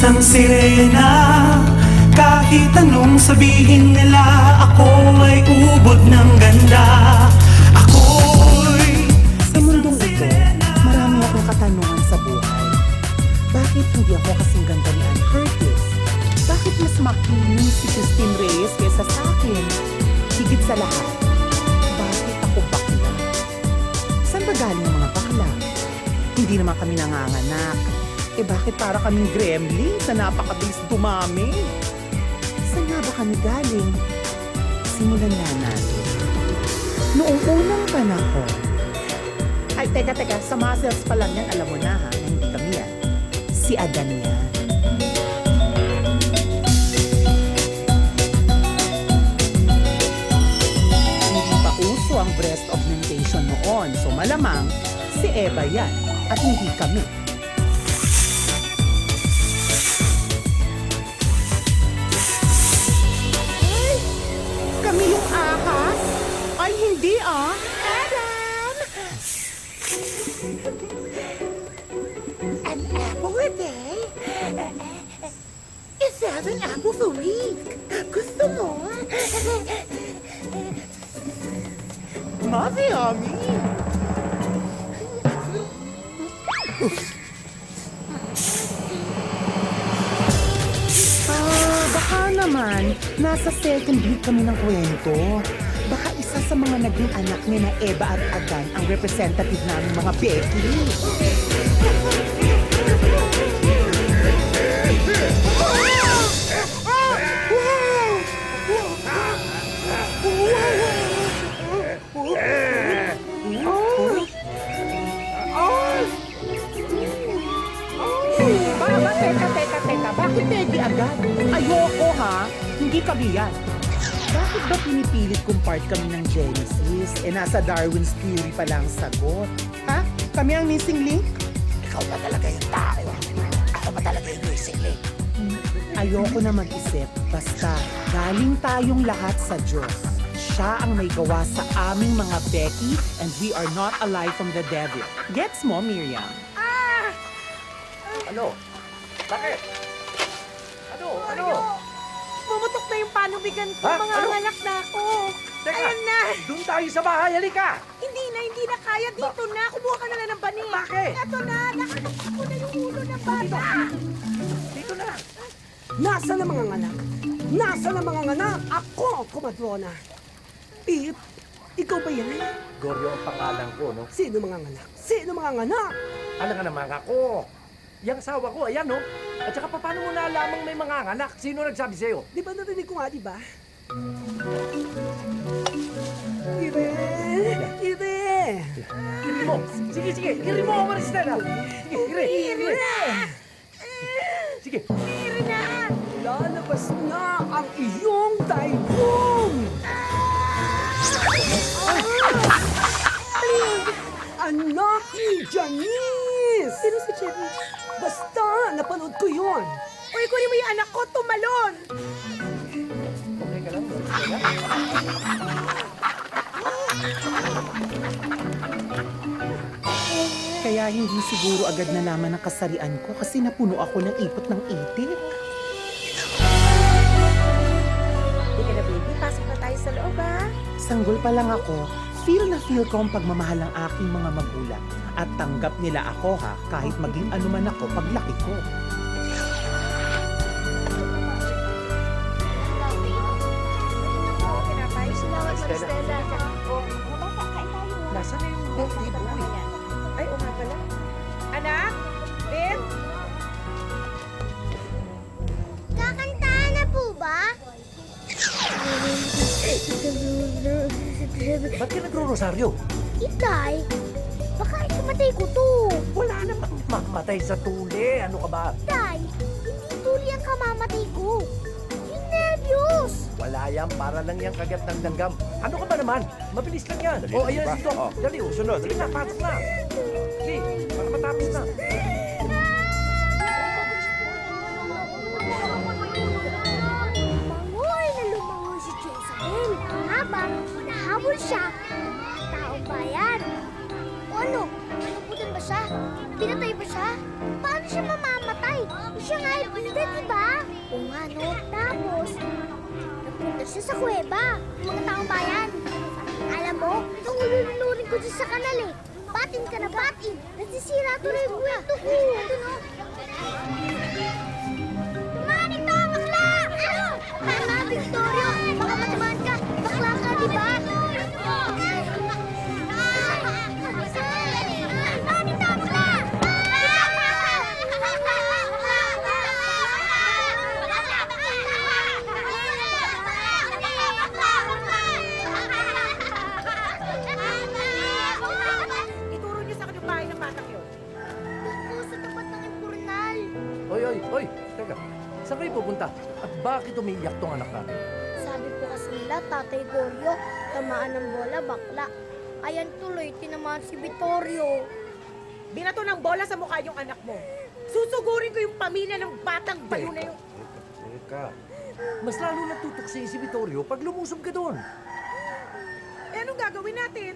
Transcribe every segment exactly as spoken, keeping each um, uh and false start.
isang sirena. Kahit anong sabihin nila, ako ay ubod ng ganda. Ako'y Sa mundong ito, marami akong katanungan sa buhay. Bakit hindi ako kasing ganda ni Ann Curtis? Bakit mas makinis si Christine Reyes kaysa sa akin? Higit sa lahat, bakit ako bakla? Saan ba galing ang mga bakla? Hindi naman kami nanganganak. Eh bakit para kaming gremlin sa napakabilis dumami? Saan nga ba kami galing? Simulan na natin. Noong unang panahon, ay teka teka, sa muscles pa lang yan, alam mo na ha, na hindi kami yan. Si Adan yan. Hindi pa uso ang breast augmentation noon, so malamang si Eva yan at hindi kami. Ay, kami yung ahas? Ay, hindi ah. Adam! An apple a day? Is that an apple a week? Gusto mo? Mami, Ami! Ah, baka naman, nasa second week kami ng kwento. Baka isa sa mga naging anak ni na Eva at Adan ang representative namin mga Becky. Ba, ba, teka, teka, teka. Bakit Becky agad? Ayoko ha. Hindi kami yan. Bakit ba pinipilit kung part kami ng Genesis? Eh nasa Darwin's theory pa lang sagot. Ha? Kami ang missing link? Ikaw ba talaga yung tao? Ako ba talaga yung missing link? Ayoko na mag-isip. Basta, galing tayong lahat sa Diyos. Siya ang may gawa sa aming mga Becky and we are not alive from the devil. Gets mo, Miriam? Ano? Bakit? Ano? Ano? Pumutok na yung panubigan ko. Ha? Mga Ano? anak na ako. Teka, Ayan na. doon tayo sa bahay. Halika! Hindi na, hindi na kaya. Dito na. Kumuha ka na lang ng bani. Bakit? Ito na. Nakakit ko na yung ulo ng bata. Dito na. Nasa na mga nganak? Nasa na mga nganak? Ako, kumadrona. Pip, ikaw ba yan? Goryo ang pangalan ko, no? Sino mga nganak? Sino mga nganak? Alam nga naman ako. Yang asawa ko, ayan, no? At saka paano mo naalamang may mga anak? Sino nagsabi sa'yo? Di ba narinig ko nga, di ba? Ire! Ire! Kiri mo! Sige, sige! Kiri mo, Maristela! Sige, kiri! Kiri! Sige! Kiri na. Lalabas na ang iyong daigong! Anak ni Janice! Sino si Cherry? Basta, napanood ko yun. Uy, kunin mo yung anak ko. Tumalon. Okay ka lang, Maristela? Kaya hindi siguro agad nalaman ang kasarian ko kasi napuno ako ng ipot ng itik. Hindi ka na, baby. Pasok na tayo sa loob, ha? Sanggol pa lang ako, feel na feel ko ang pagmamahal ng aking mga magulang. At tanggap nila ako ha, kahit maging anuman ako paglaki ko. Pinapayos na ako, Maristela. Nasaan na yung birthday boy? Ay, o nga pala. Anak? Ben? Kakantahan na po ba? Ba't ka nagro-rosaryo? Itay, baka ikamatay ko to. Wala namang mamatay sa tuli. Ano ka ba? Tay, hindi tuloy ang kamamatay ko. Yung nervyos. Wala yan. Para lang yan kagat ng langgam. Ano ka ba naman? Mabilis lang yan. Oh, ayan si Doc. Dali, oh. Sunod. Dali na, pasok na. Dali, para matapos na. Lumangoy na lumangoy si Jezebel. Habang hinahabol siya ng mga taong bayan. O ano? Nabutan ba siya? Pinatay ba siya? Paano siya mamamatay? siya nga ay bida, di ba? Oo nga, no? Tapos, nagpunta siya sa kuweba, ng mga taong bayan. Alam mo, nung ululunurin ko dyan sa kanal eh. Batin ka na batin. Nasisira tuloy yung kwento ko. Ito, no? Tumanin to, bakla! Ano? Tama, Victorio. Baka matamaan ka. Bakla ka, di ba? Tumanin to, bakla! Ituro niyo sa akin yung bahay ng batang yun. Doon po sa tapat ng impurnal. Oy, oy, oy. Teka, saan kayo pupunta? At bakit umiiyak tong anak natin? Sabi po kasi nila, Tatay Goryo, tamaan ng bola, bakla. Ayan tuloy, tinamaan si Vittorio. Binato ng bola sa mukha yung anak mo. Susugurin ko yung pamilya ng batang bayo na yun. Teka, mas lalo natutuksi si Vittorio pag lumusob ka doon. Eh, anong gagawin natin?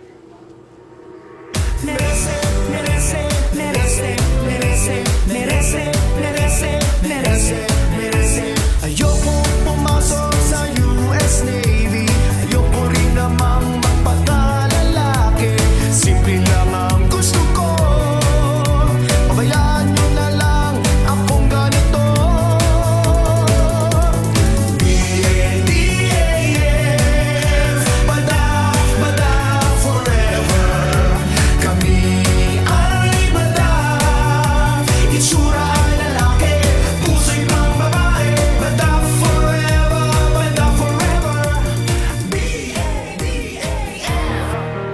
Merece, merece, merece, merece, merece, merece, merece, merece. Ayoko pumasok sa U S Navy. Ayoko rin namang magpakalalaki. Simple lang ang gusto ko. Pabayaan nyo na lang akong ganito. D A D A F, bada, bada forever. Kami ay bada, itsura ay lalaki, puso'y pang babae. Bada forever, bada forever. B A D A F.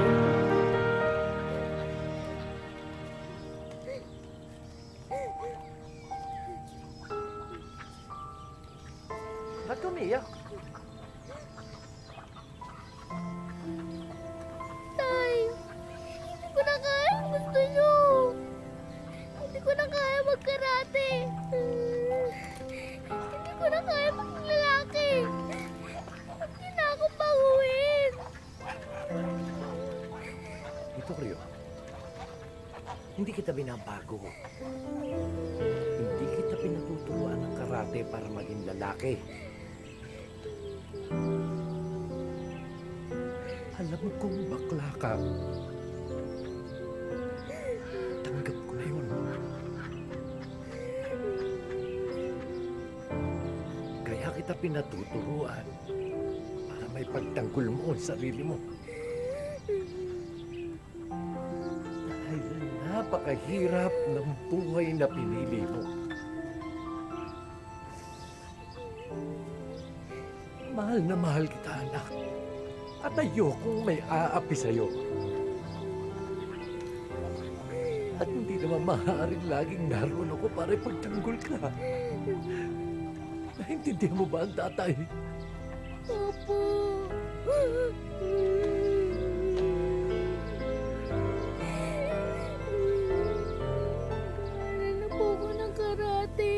Ba't ka umiiyak? Tay, hindi ko na kaya ang gusto nyo. Hindi ko na kaya magkarate. Hindi ko na kaya maglalaki. Hindi na ako baguhin. Vittorio, hindi kita binabago. Hindi kita pinatuturuan ng karate para maging lalaki. Alam mo kung bakla ka. Tanggap ko na yun. Kaya kita pinatuturuan para may pagtanggol mo ang sarili mo. Dahil napakahirap ng buhay na pinili mo. Mahal na mahal kita, anak. At ayokong may aapi sa'yo. At hindi naman maaaring laging naroon ako para ipagtanggol ka. Naintindihan mo ba ang tatay? Opo. Ano po ako ng karate?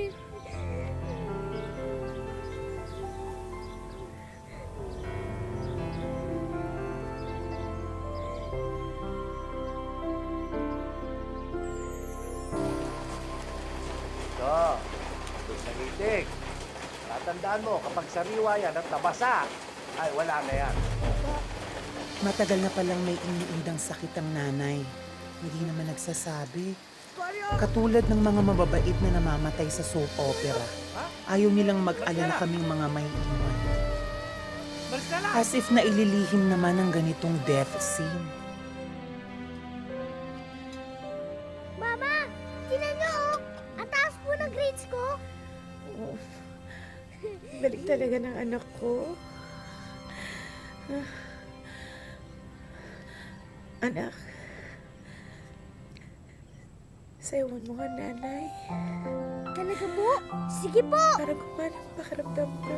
Ito, ito sa itik. Tatandaan mo, kapag sariwa yan at nabasa, ay wala na yan. Matagal na palang may iniindang sakit ang nanay. Hindi naman nagsasabi. Katulad ng mga mababait na namamatay sa soap opera. Ayaw nilang mag-alala kaming mga may iwan. As if naililihim naman ang ganitong death scene. Mama, tinan niyo oh. Ang taas po ng grades ko. Balik talaga ng anak ko. Anak, sayawan mo nga nanay. Talaga po? Sige po. Para gumana ang pakiramdam ko.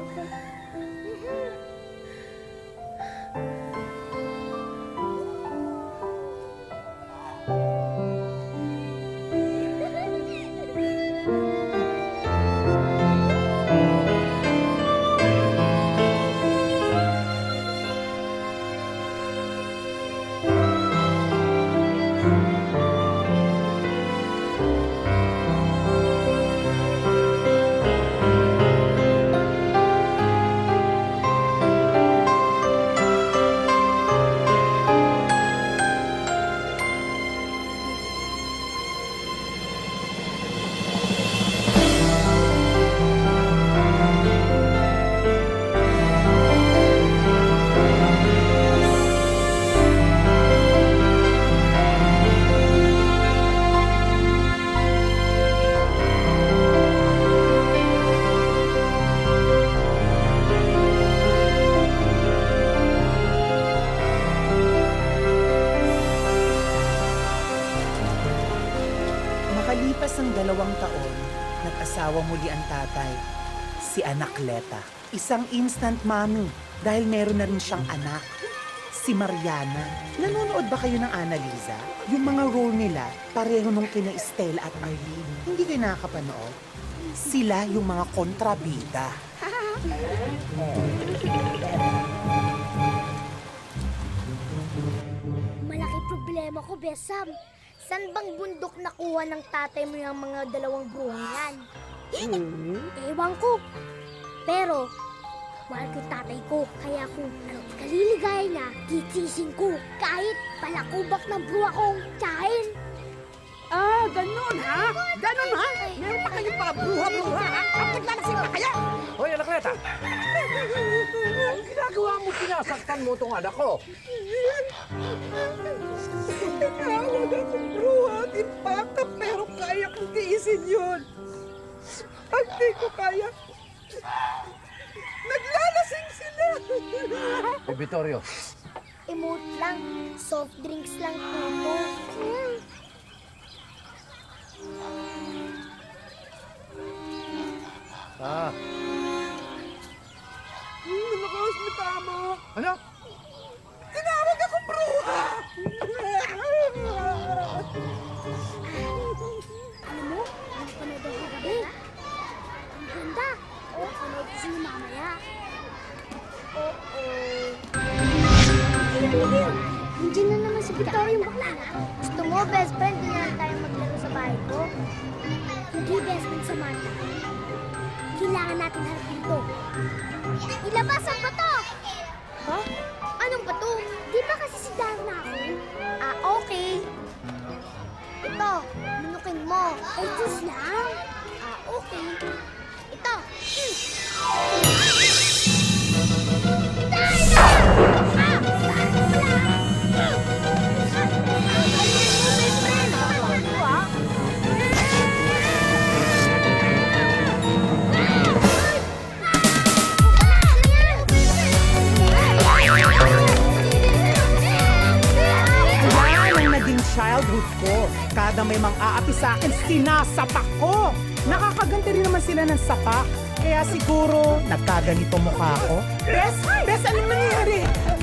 Nag-asawa muli ang tatay, si Anakleta. Isang instant mommy dahil meron na rin siyang anak, si Mariana. Nanonood ba kayo ng Annalisa? Yung mga role nila, pareho nung kina Estelle at Arlene. Hindi kayo nakakapanood? Sila yung mga kontrabida. Malaki problema ko, Besam. San bang bundok nakuha ng tatay mo yung mga dalawang bruhang yan? Hmm? Ewan ko. Pero, mahal ko yung tatay ko. Kaya kung ano, kaliligaya niya, titisin ko. Kahit palakubak ng bruha kong tsahin. Ah, ganun ha? Ganun ha? Meron pa kayong mga bruha-bruha ha? At naglalasing pa kayo? Hoy, Anakleta! Ang ginagawa mo, sinasaktan mo itong anak ko. Tinawag akong bruha at impacta pero kaya kong tiisin yun. Pag di ko kaya, naglalasing sila. Eh, Vittorio, Emote lang. Soft drinks lang tuto. Mm. ah, Hmm, Malakas mo tama. ano? Tinawag akong bruha. Alam mo, napanood ako gabi. Ang ganda. O, panood ko sila mamaya. Oo. Nandiyan na naman si Victoria yung bakla. Gusto mo, best friend, hindi na lang tayo maglaro sa bahay ko. Hindi, best friend, Samantha. Kailangan natin harapin ito. Ilabas ang bato! Ha? Anong bato? Di ba kasi si Darna ako? Ah, okay. Ito, minukin mo. Eh, just lang. Ah, okay. Ito. Hmm. Darna! Ah! Yan ang naging childhood ko. Kada may mang-aapi sa akin, sinasapak ko. Nakakaganda rin naman sila ng sapak. Kaya siguro, nagkaganito mukha ko. Bes, Bes, anong nangyayari?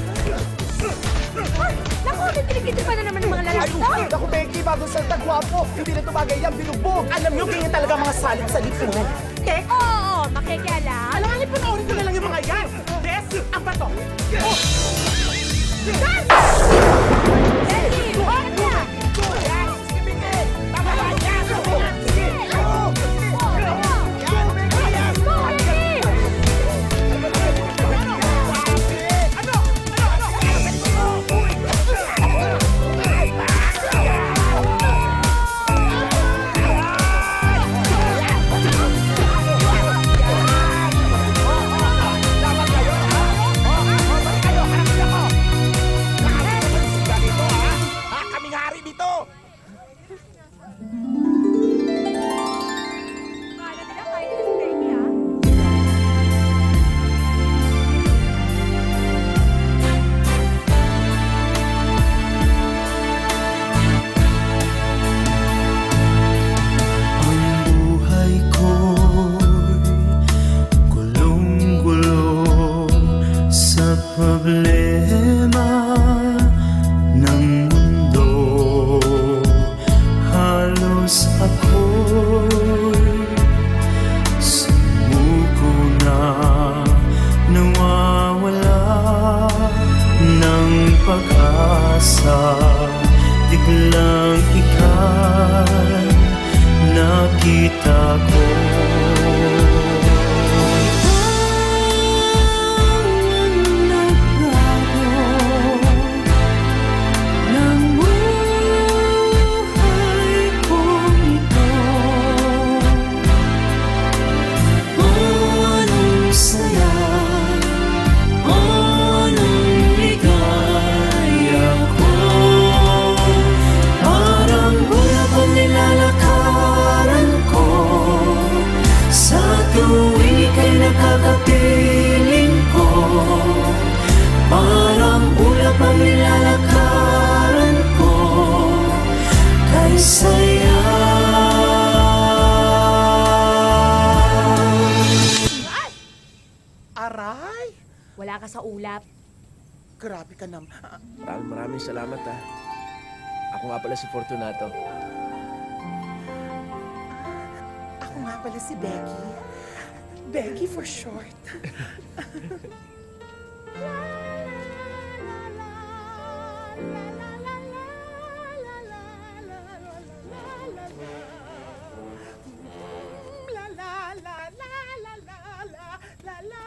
Naku, nagkilikiti pa na naman ng mga lalaki to. Naku, Becky, bago sa tagwapo. Hindi na tumagay yan, binugbog. Alam nyo, ganyan talaga mga salit sa lipunan. Tek, Oo, oo, makikialam. alam nga, panoorin ko na lang yung mga yan. Bes, ang bato. Oh. Daddy, huwag na! Problema ng mundo, halos ako'y sumuko na, nawawala ng pag-asa. Biglang ika'y nakita ko. Nilalakaran ko wala ka sa ulap. Grabe ka naman. Maraming maraming salamat ha. Ako nga pala si Fortunato. Ako nga pala si Becky. Becky for short. La la la la la la la la la.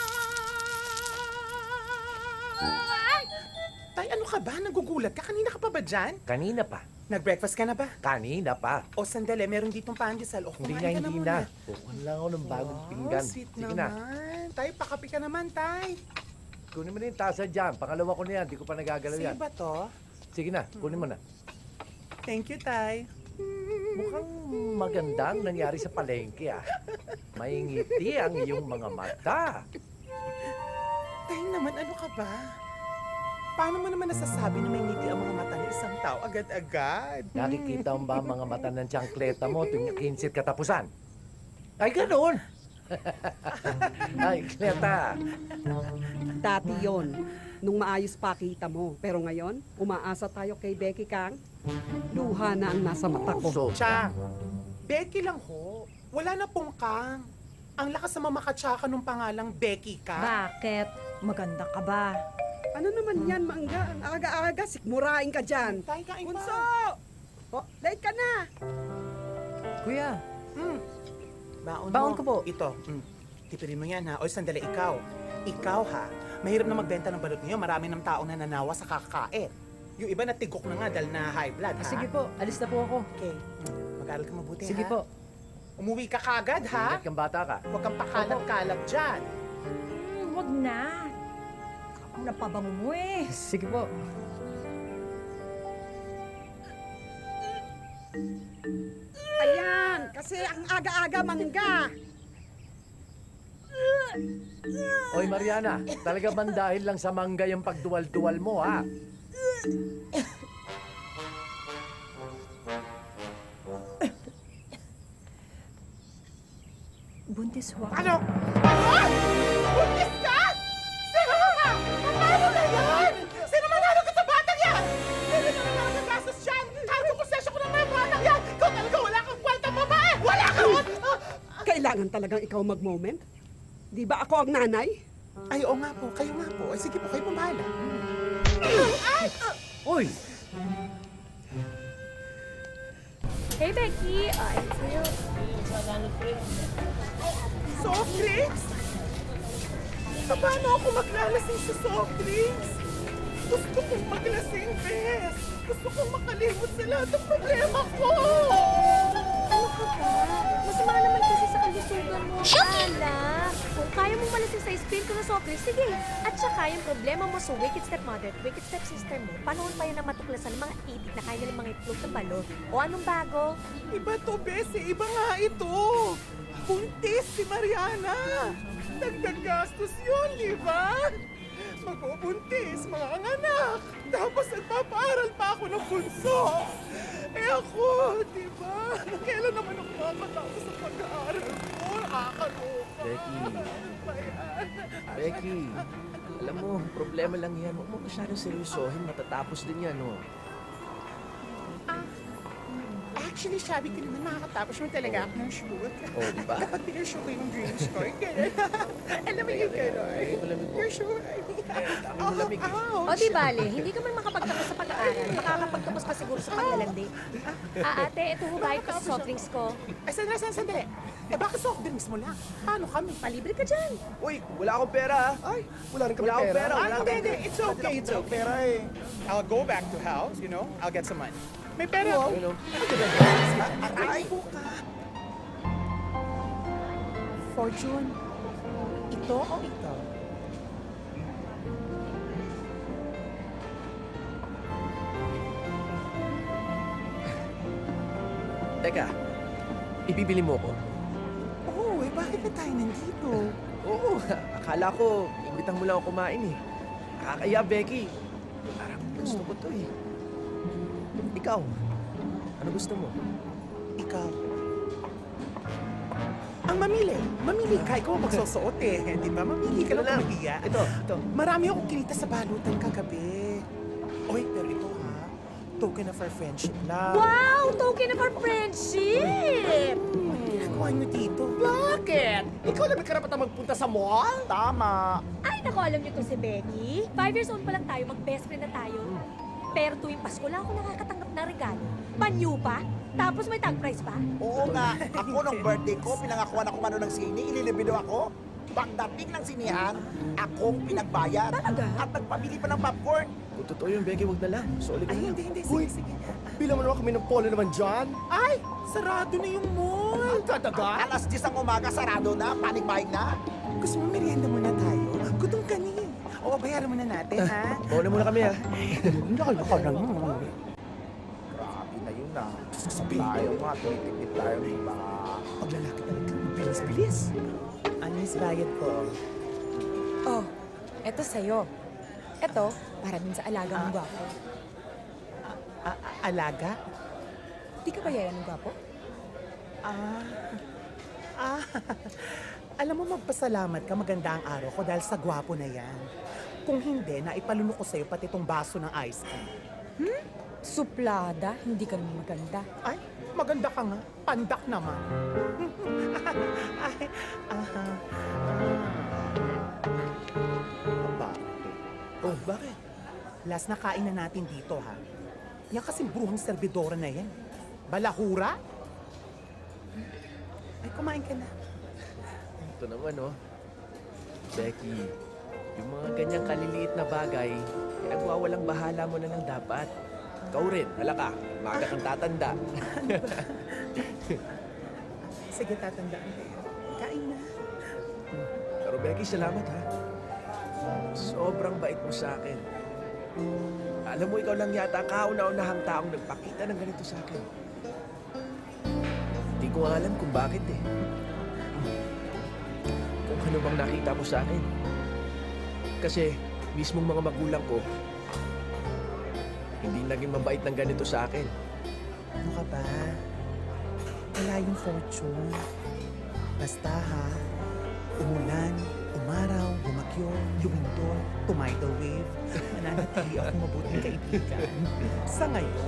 Tay, ano ka ba? Nagugulat ka? Kanina ka pa ba dyan? Kanina pa. Nag-breakfast ka na ba? Kanina pa. O sandali, meron ditong pandesal. O Hindi kumain na, ka na hindi muna. na. Bukan lang ako ng bagong Wow, pinggan. sweet Sige naman. na. Tay, pakapi ka naman, Tay. Kunin mo na yung tasa dyan. Pangalawa ko na yan. Di ko pa nagagalaw Sige yan. ba to? Sige na, kunin mo na. Thank you, Tay. Mukhang magandang nangyari sa palengke ah. May ngiti ang iyong mga mata. Tay naman, ano ka ba? Paano mo naman nasasabi na may ngiti ang mga mata ng isang tao agad-agad? Nakikita mo ba ang mga mata ng tiyangkleta mo tuwing kinsit katapusan? Ay, ganoon! Ay, kleta! Dati yon, nung maayos pa kita mo. Pero ngayon, umaasa tayo kay Becky Kang. Luha na ang nasa mata ko. So, Chang, Becky lang ho. Wala na pong Kang. Ang lakas na mamakatsaka nung pangalang Becky ka. Bakit? Maganda ka ba? Ano naman yan, Mangga? Ang aga-aga, sikmurain ka dyan. Tay, kain Bunso! pa. Oh, late ka na! Kuya, Mm. Baon, Baon mo. ko po. Ito. Mm. Tipirin mo yan ha. O sandali, ikaw. Ikaw ha. Mahirap na magbenta ng balot ngayon. Marami ng tao na nanawa sa kakakain. Yung iba natigok na nga dahil na high blood ha. sige po, alis na po ako. Okay. Mm. Mag-aral ka mabuti Sige ha. po. Umuwi ka kagad ha. ingat kang bata ka. Huwag kang pakalat-kalat dyan. Hmm, wag na. Ang napabango mo eh. Sige po. Ayan, kasi ang aga-aga, Mangga. Oy, Mariana, talaga bang dahil lang sa mangga yung pagduwal-duwal mo, ha? Buntis wag. Ano? Ay! Buntis ka? Sino ka? Paano na yan? Sino manalo ka sa batang yan? Sino na naman ang gastos dyan? Kahit yung konsesyo ko ng mga batang yan, ikaw talaga wala kang kwentang babae! Wala ka ron! Kailangan talagang ikaw mag-moment. Di ba ako ang nanay? Ay, oo nga po. Kayo nga po. Ay, sige po. Kayo po bahala. Ay! Uy! Hey, Becky. Ay, sa'yo. Soft drinks? Paano ako maglalasing sa soft drinks? Gusto kong maglasing, Bes. Gusto kong makalimot sa lahat ng problema ko. Ano ka ba? Masama naman kasi sa kalusugan mo, Ala. Kung kaya mong malasing sa spin ko na soft drinks, sige. At saka yung problema mo sa wicked stepmother at wicked stepsister mo, panahon pa yun na matuklasan ng mga itik na kaya nilang mga itlog ng balot. O anong bago? Iba to, Bes. eh. Iba nga ito. Buntis si Mariana. Dagdag gastos yun, di ba? Magbubuntis, mga anak. Tapos nagpapaaral pa ako ng bunso. Eh ako, di ba? Kailan naman ako makakatapos sa pag-aaral ko? Nakakaloka. Becky. Ano ba yan? Becky, alam mo, problema lang yan. Huwag mo masyadong seryosohin. Matatapos din yan, oh. Actually, sabi ko naman makakatapos mo talaga ako ng shoot. Oh, di ba? Kapag pinashoot ko yung dreams ko, ganyan. Alam mo yung gano'n. Ay, malamig po. You're sure? Ang malamig eh. O di bale, hindi ka man makapagtapos sa pag-aaral, makakapagtapos ka siguro sa paglalandi. Ah, ate, ito ho bayad ko sa soft drinks ko. Ay, sandali, sandali, sandali. Eh, bakit soft drinks mo lang? Paano kami? Palibre ka dyan. Uy, wala akong pera, ah. Ay, wala rin kami Wala akong pera. pera. Wala Ah, akong hindi, hindi. It's okay, it's okay. eh. I'll go back to house, you know? I'll get some money. May pera ako. You know, Aray po ka. Fortune, ito o ito? Teka, ibibili mo ko? Oo, eh bakit na tayo nandito? Oo, akala ko, imbitang mo lang ako kumain eh. Nakakaya, Becky. Parang gusto ko to eh. Ikaw, ano gusto mo? Ikaw. Ang kang mamili. Mamili ka. Ikaw ang magsusuot eh. Di ba? Mamili ka lang kung mahiya. Ito, ito. Marami akong kinita sa balutan kagabi. Oy, pero ito ha. Token of our friendship lang. Wow! Token of our friendship! Ano ginagawa niyo dito? Bakit? Ikaw lang may karapatan magpunta sa mall? Tama. Ay, naku, alam niyo to si Becky. Five years old pa lang tayo, mag-best friend na tayo. Pero tuwing Pasko lang ako nakakatanggap ng regalo. Panyo pa? Tapos may tag price pa? Oo nga. Ako nung birthday ko, pinangakuan ako mano ng sini, ililibido ako. Pagdating ng sinihan, akong pinagbayad. Talaga? At nagpabili pa ng popcorn. Kung totoo yun, Becky, wag na lang. Solid Ay, na lang. hindi, hindi. Uy, Sige, sige. bilang mo naman kami ng polo naman dyan. Ay, sarado na yung mall. Ang kadaga. Alas diyes ang umaga, sarado na, panig-panig na. Gusto mo merienda muna tayo? Gutom ka ni. Oo, bayaran muna natin, ha? Mauna muna kami, ha? Nakal-nakal na yun. Grabe na yun na. Sabi tayo nga, tumitipid tayo ng iba. Paglalaki talaga. Bilis-bilis. Anis bayad ko. Oh, eto sa'yo. Eto, para din sa alaga mong gwapo. A- a- alaga? Di ka ba yayan ng gwapo? Ah. Ah. Alam mo, magpasalamat ka. Maganda ang araw ko dahil sa gwapo na yan. Kung hindi, naipalunok ko sa'yo pati itong baso ng ice cream. Hmm? Suplada, hindi ka naman maganda. Ay, maganda ka nga. Pandak naman. Ay, aha. Bakit? Oh, bakit? Last na kain na natin dito, ha? Yan kasing bruhang servidora na yan. Balahura? Ay, kumain ka na. Ito naman, oh. Becky, yung mga ganyang kaliliit na bagay, pinagwawalang bahala mo na lang dapat. Ikaw rin, hala ka. Maga kang tatanda. Sige, tatandaan ko. Kain na. Pero Becky, salamat, ha? Sobrang bait mo sa akin. Alam mo, ikaw lang yata ang kauna-unahang taong nagpakita ng ganito sa akin. Hindi ko alam kung bakit eh. Kung ano bang nakita mo sa akin. Kasi mismong mga magulang ko, hindi naging mabait ng ganito sa akin. Ano ka ba? Wala yung fortune. Basta ha, umulan, umaraw, bumagyo, lumindol, tumaidal wave, mananatili ako mabuting kaibigan. Sa ngayon,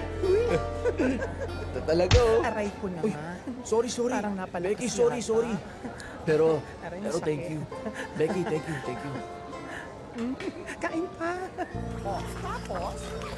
Ito talaga, oh. aray ko Uy, naman. sorry, sorry. Parang napalakas Becky, sorry, yata. sorry. Pero, Aray, pero thank masakit. you. Becky, thank you, thank you. Kain pa. Oh, tapos,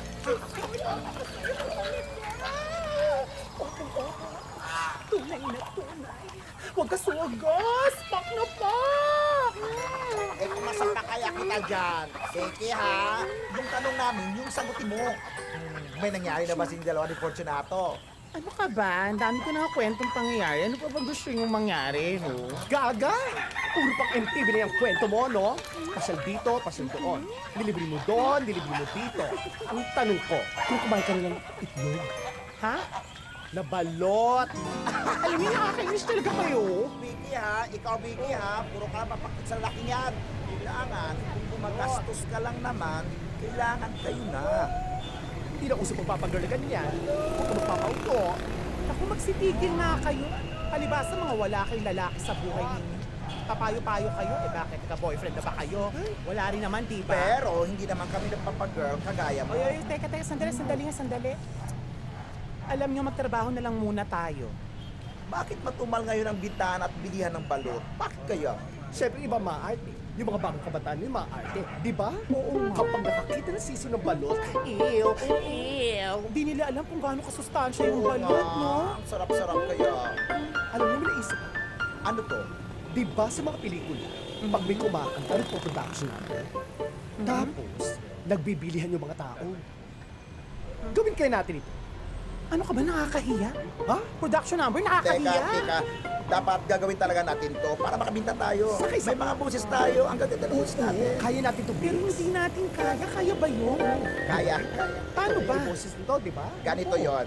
Tunay na tunay. Huwag ka suwagas. Pak na pak. eh kung masaka kaya kita dyan. Seki ha, yung tanong namin, yung sagutin mo. Hmm, may nangyari na ba sa dalawa ni Fortunato? Ano ka ba? Ang dami ko na kwentong pangyayari. Ano pa ba gusto yung mangyari, no? Gaga! Puro pang M T V na yung kwento mo, no? Pasyal dito, pasyal doon. Dilibre mo doon, dilibre mo dito. Ang tanong ko, kung kumain ka nilang itlog, ha? Nabalot! Alam niyo, nakakainis talaga kayo. Vicky ha, ikaw Vicky ha, puro ka mapakit sa laki yan. Kailangan, kung gumagastos ka lang naman, kailangan kayo na. Hindi na uso pagpapagirl na ganyan. Huwag ka magpapauto. Ako, magsitigil nga kayo. Palibasa mga wala kayong lalaki sa buhay ninyo. Papayo-payo kayo, eh bakit? Ka-boyfriend na ba kayo? Wala rin naman, di ba? Pero hindi naman kami nagpapagirl kagaya mo. Oy, oy, teka, teka, sandali, sandali nga, sandali. Alam nyo, magtrabaho na lang muna tayo. Bakit matumal ngayon ang bintana at bilihan ng balot? Bakit kaya? Siyempre, iba maarte. Yung mga bagong kabataan nila maarte. Di ba? Oo nga. Kapag nakakita ng sisi ng balot, ew, ew. Hindi nila alam kung gaano kasustansya yung Oo balot, nga, no? Ang sarap-sarap kaya. Alam mo, may naisip ko. Ano to? Di ba sa mga pelikula, pag may kumakanta ng production number, tapos, nagbibilihan yung mga tao. Gawin kaya natin ito. Ano ka ba, nakakahiya? Ha? Production number, Teka, nakakahiya? teka. Dapat gagawin talaga natin to para makabinta tayo. May mga boses tayo. Ang gaganda ng boses natin. Kaya natin ito Pero hindi natin kaya. Kaya ba yun? Kaya, kaya. Paano ba? Yung boses nito, di ba? Ganito yon.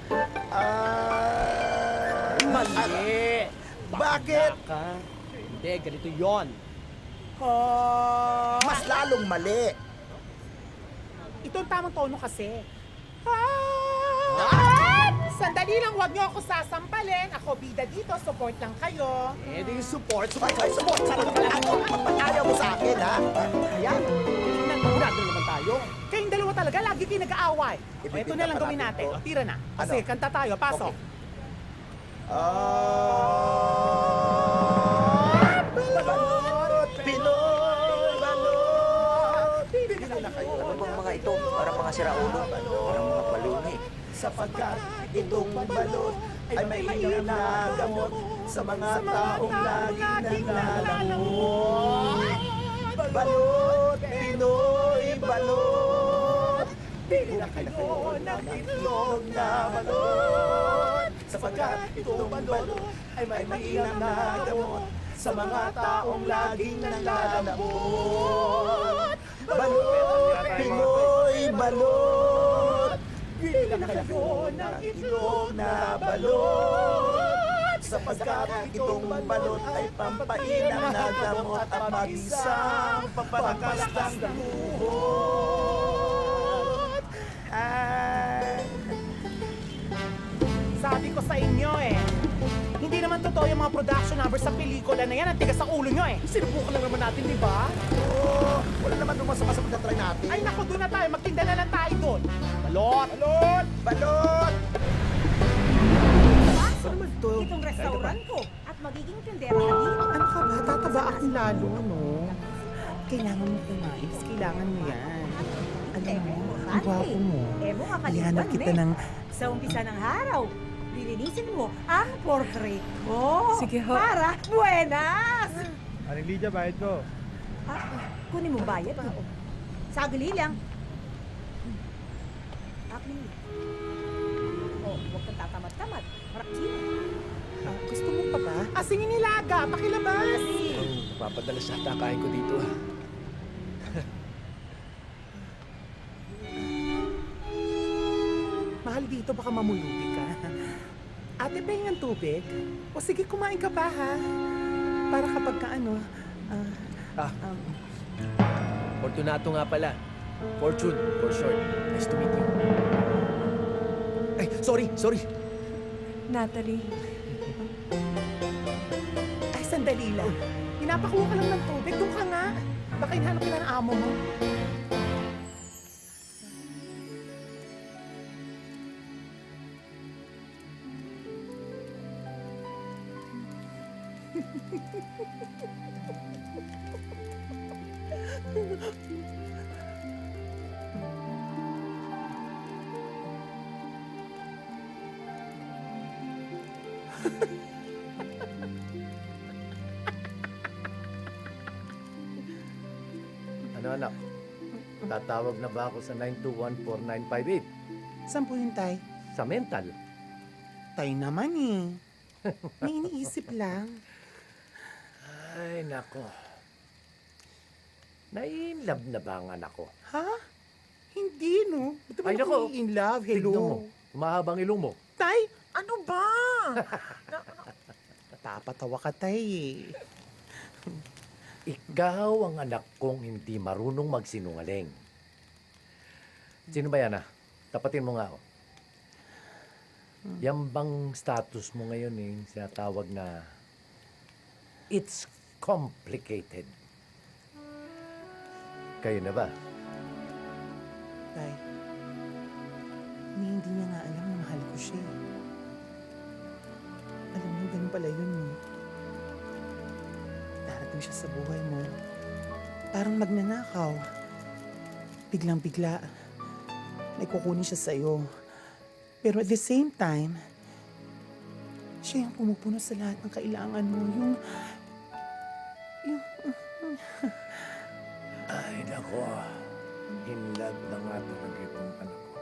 Ah... Mali! Bakit? Ka. Hindi, ganito yon. Mas lalong mali. Ito ang tamang tono kasi. Ah! Sandali lang, huwag niyo ako sasampalin. Ako bida dito, support lang kayo. Eh, di support. Ay, Support. ay, support! Sana naman ako! Ba't ayaw mo sa akin, ha? Ayan. Nagmamurado naman tayo. Kayong dalawa talaga, lagi kayo nag-aaway. O, Ibibigyan ito na lang pa gawin natin natin. to. O, tira na. Kasi Ano? kanta tayo, pasok. Ah, balot! Pinoy! Balot! Bibili na kayo. Ano bang mga ito? Parang mga siraulo. Parang mga baluni. Sapagkat itong balot ay may ilang na gamot sa mga taong laging naglalamot. Balot! Pinoy! Balot! Bili na kayo ng itlog na balot. Sapagkat itong balot ay may mainam na gamot sa mga taong laging naglalamot. Balot! Pinoy! Balot! Bili na kayo ng itlog na balot. Sapagkat itong balot ay pampainam na gamot at mabisang pampalakas ng buhot. Ay. Sabi ko sa inyo eh. Hindi naman totoo yung mga production numbers sa pelikula na yan. Ang tigas sa ulo nyo eh. Sinubukan lang naman natin, di ba? Oo, wala naman nung masama sa pagkatry natin. Ay naku, doon na tayo. Magtinda na lang tayo doon. Balot! Balot! Balot! Ano naman ito? Itong restaurant ko at magiging tindera ka dito. Ano ka ba? Tataba akong lalo, no? Kailangan mo kumain. Kailangan mo yan. Ano mo? Ang gwapo mo. Eh mo kakalimutan Ihanap kita ng... Sa umpisa ng araw, lilinisin mo ang portrait ko. Sige ho. Para buenas! Aling Lydia, bayad ko. Ah, kunin mo bayad mo. Sagli lang. Akin. Oh, huwag kang tatamad-tamad. Maraksin. Ah, gusto mo pa ba? Asingin nilaga. Pakilabas. Papadala sa takain ko dito. Mahal dito, baka mamulubi ka. Ate, pahing ng tubig? O sige, kumain ka pa, ha? Para kapag ka ano... ah, Ah, um, Fortunato nga pala. Fortune, for short. Nice to meet you. Ay, sorry, sorry. Natalie. ay, sandali lang. Pinapakuha ka lang ng tubig. Doon ka nga. Baka hinahanap ka na ng amo mo. Ano anak? Tatawag na ba ako sa nine two one four nine five eight? Saan po yun, Tay? Sa mental. Tay naman eh. May iniisip lang. Ay, nako. Nai-inlove na ba ang anak ko? Ha? Hindi, no? Ba't naman Ay, ako nako. in love? Tignan mo. Hello? Humahabang ilong mo. Tay, ano ba? Tapatawa ka, Tay eh. Ikaw ang anak kong hindi marunong magsinungaling. Sino ba yan, ah? Tapatin mo nga ako. Yan bang status mo ngayon eh, sinatawag na it's complicated. Kayo na ba? Tay, ni hindi niya nga alam na mahal ko siya. eh. Alam mo, ganun pala yun, no? Darating siya sa buhay mo. Parang magnanakaw. Biglang-bigla, may kukunin siya sa'yo. Pero at the same time, siya yung pumupuno sa lahat ng kailangan mo. Yung... Yung... Ay, nako. In love na nga talaga itong anak ko.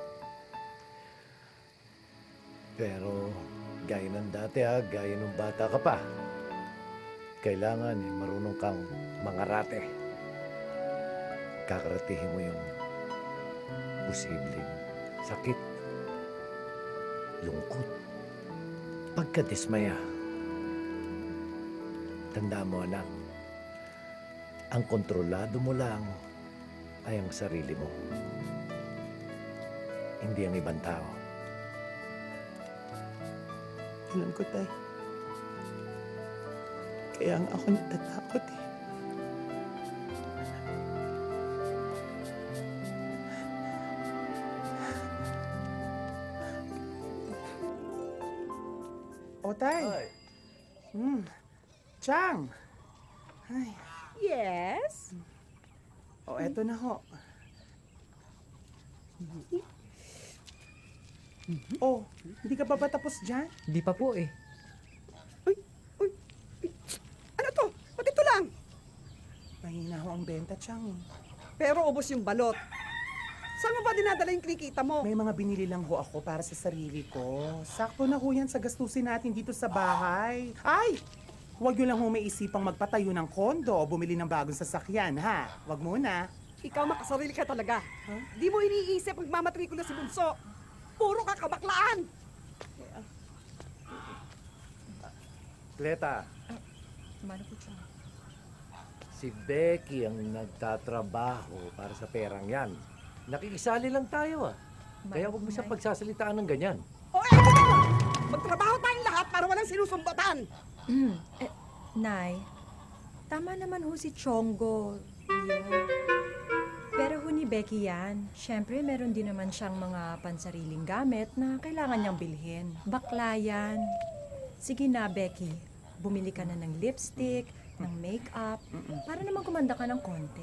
Pero, gaya ng dati ha, gaya ng bata ka pa. Kailangan eh, marunong kang mangarate. Kakaratihin mo yung posibleng sakit, lungkot, pagkadismaya. Tanda mo, anak, ang kontrolado mo lang ay ang sarili mo. Hindi ang ibang tao. Alam ko, Tay. Kaya nga ako natatakot eh. O, Tay. Hmm. Chang. Ay. Yes? O, eto na ho. Oh, hindi ka pa ba tapos dyan? Hindi pa po eh. Ano to? Ba't ito lang? Mahina ho ang benta, Chang. Pero ubos yung balot. Saan mo ba dinadala yung kinikita mo? May mga binili lang ho ako para sa sarili ko. Sakto na ho yan sa gastusin natin dito sa bahay. Ay! Huwag nyo lang ho may isipang magpatayo ng kondo o bumili ng bagong sasakyan, ha? Huwag muna. Ikaw makasarili ka talaga. Di mo iniisip magmamatrikula si Bunso. Puro ka kabaklaan. Cleta, Mano po siya. si Becky ang nagtatrabaho para sa perang yan. Nakikisali lang tayo ah. Kaya huwag mo siyang pagsasalitaan ng ganyan. O eh, teka mo! Magtrabaho tayong lahat para walang sinusumbatan. Mm, eh, Nay, tama naman ho si Chongo. Yun. Pero ho ni Becky yan. Siyempre, meron din naman siyang mga pansariling gamit na kailangan niyang bilhin. Bakla yan. Sige na, Becky. Bumili ka na ng lipstick, ng makeup, para naman kumanda ka ng konti.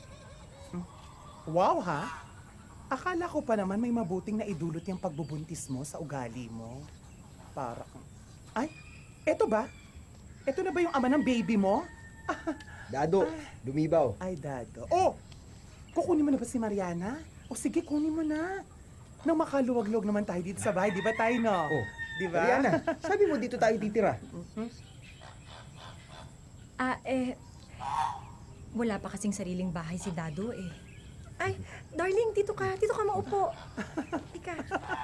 Wow, ha? Akala ko pa naman may mabuting na idulot yung pagbubuntis mo sa ugali mo. Para kang... Ay, eto ba? Eto na ba yung ama ng baby mo? Dado, lumibaw. Ay, Dado. Oh! Kukunin mo na ba si Mariana? O sige, kunin mo na. Nang makaluwag-luwag naman tayo dito sa bahay, di ba tayo, no? Oh, di ba? Mariana, sabi mo dito tayo titira. Ah, eh, wala pa kasing sariling bahay si Dado eh. Ay, darling, dito ka. Dito ka maupo. Ika.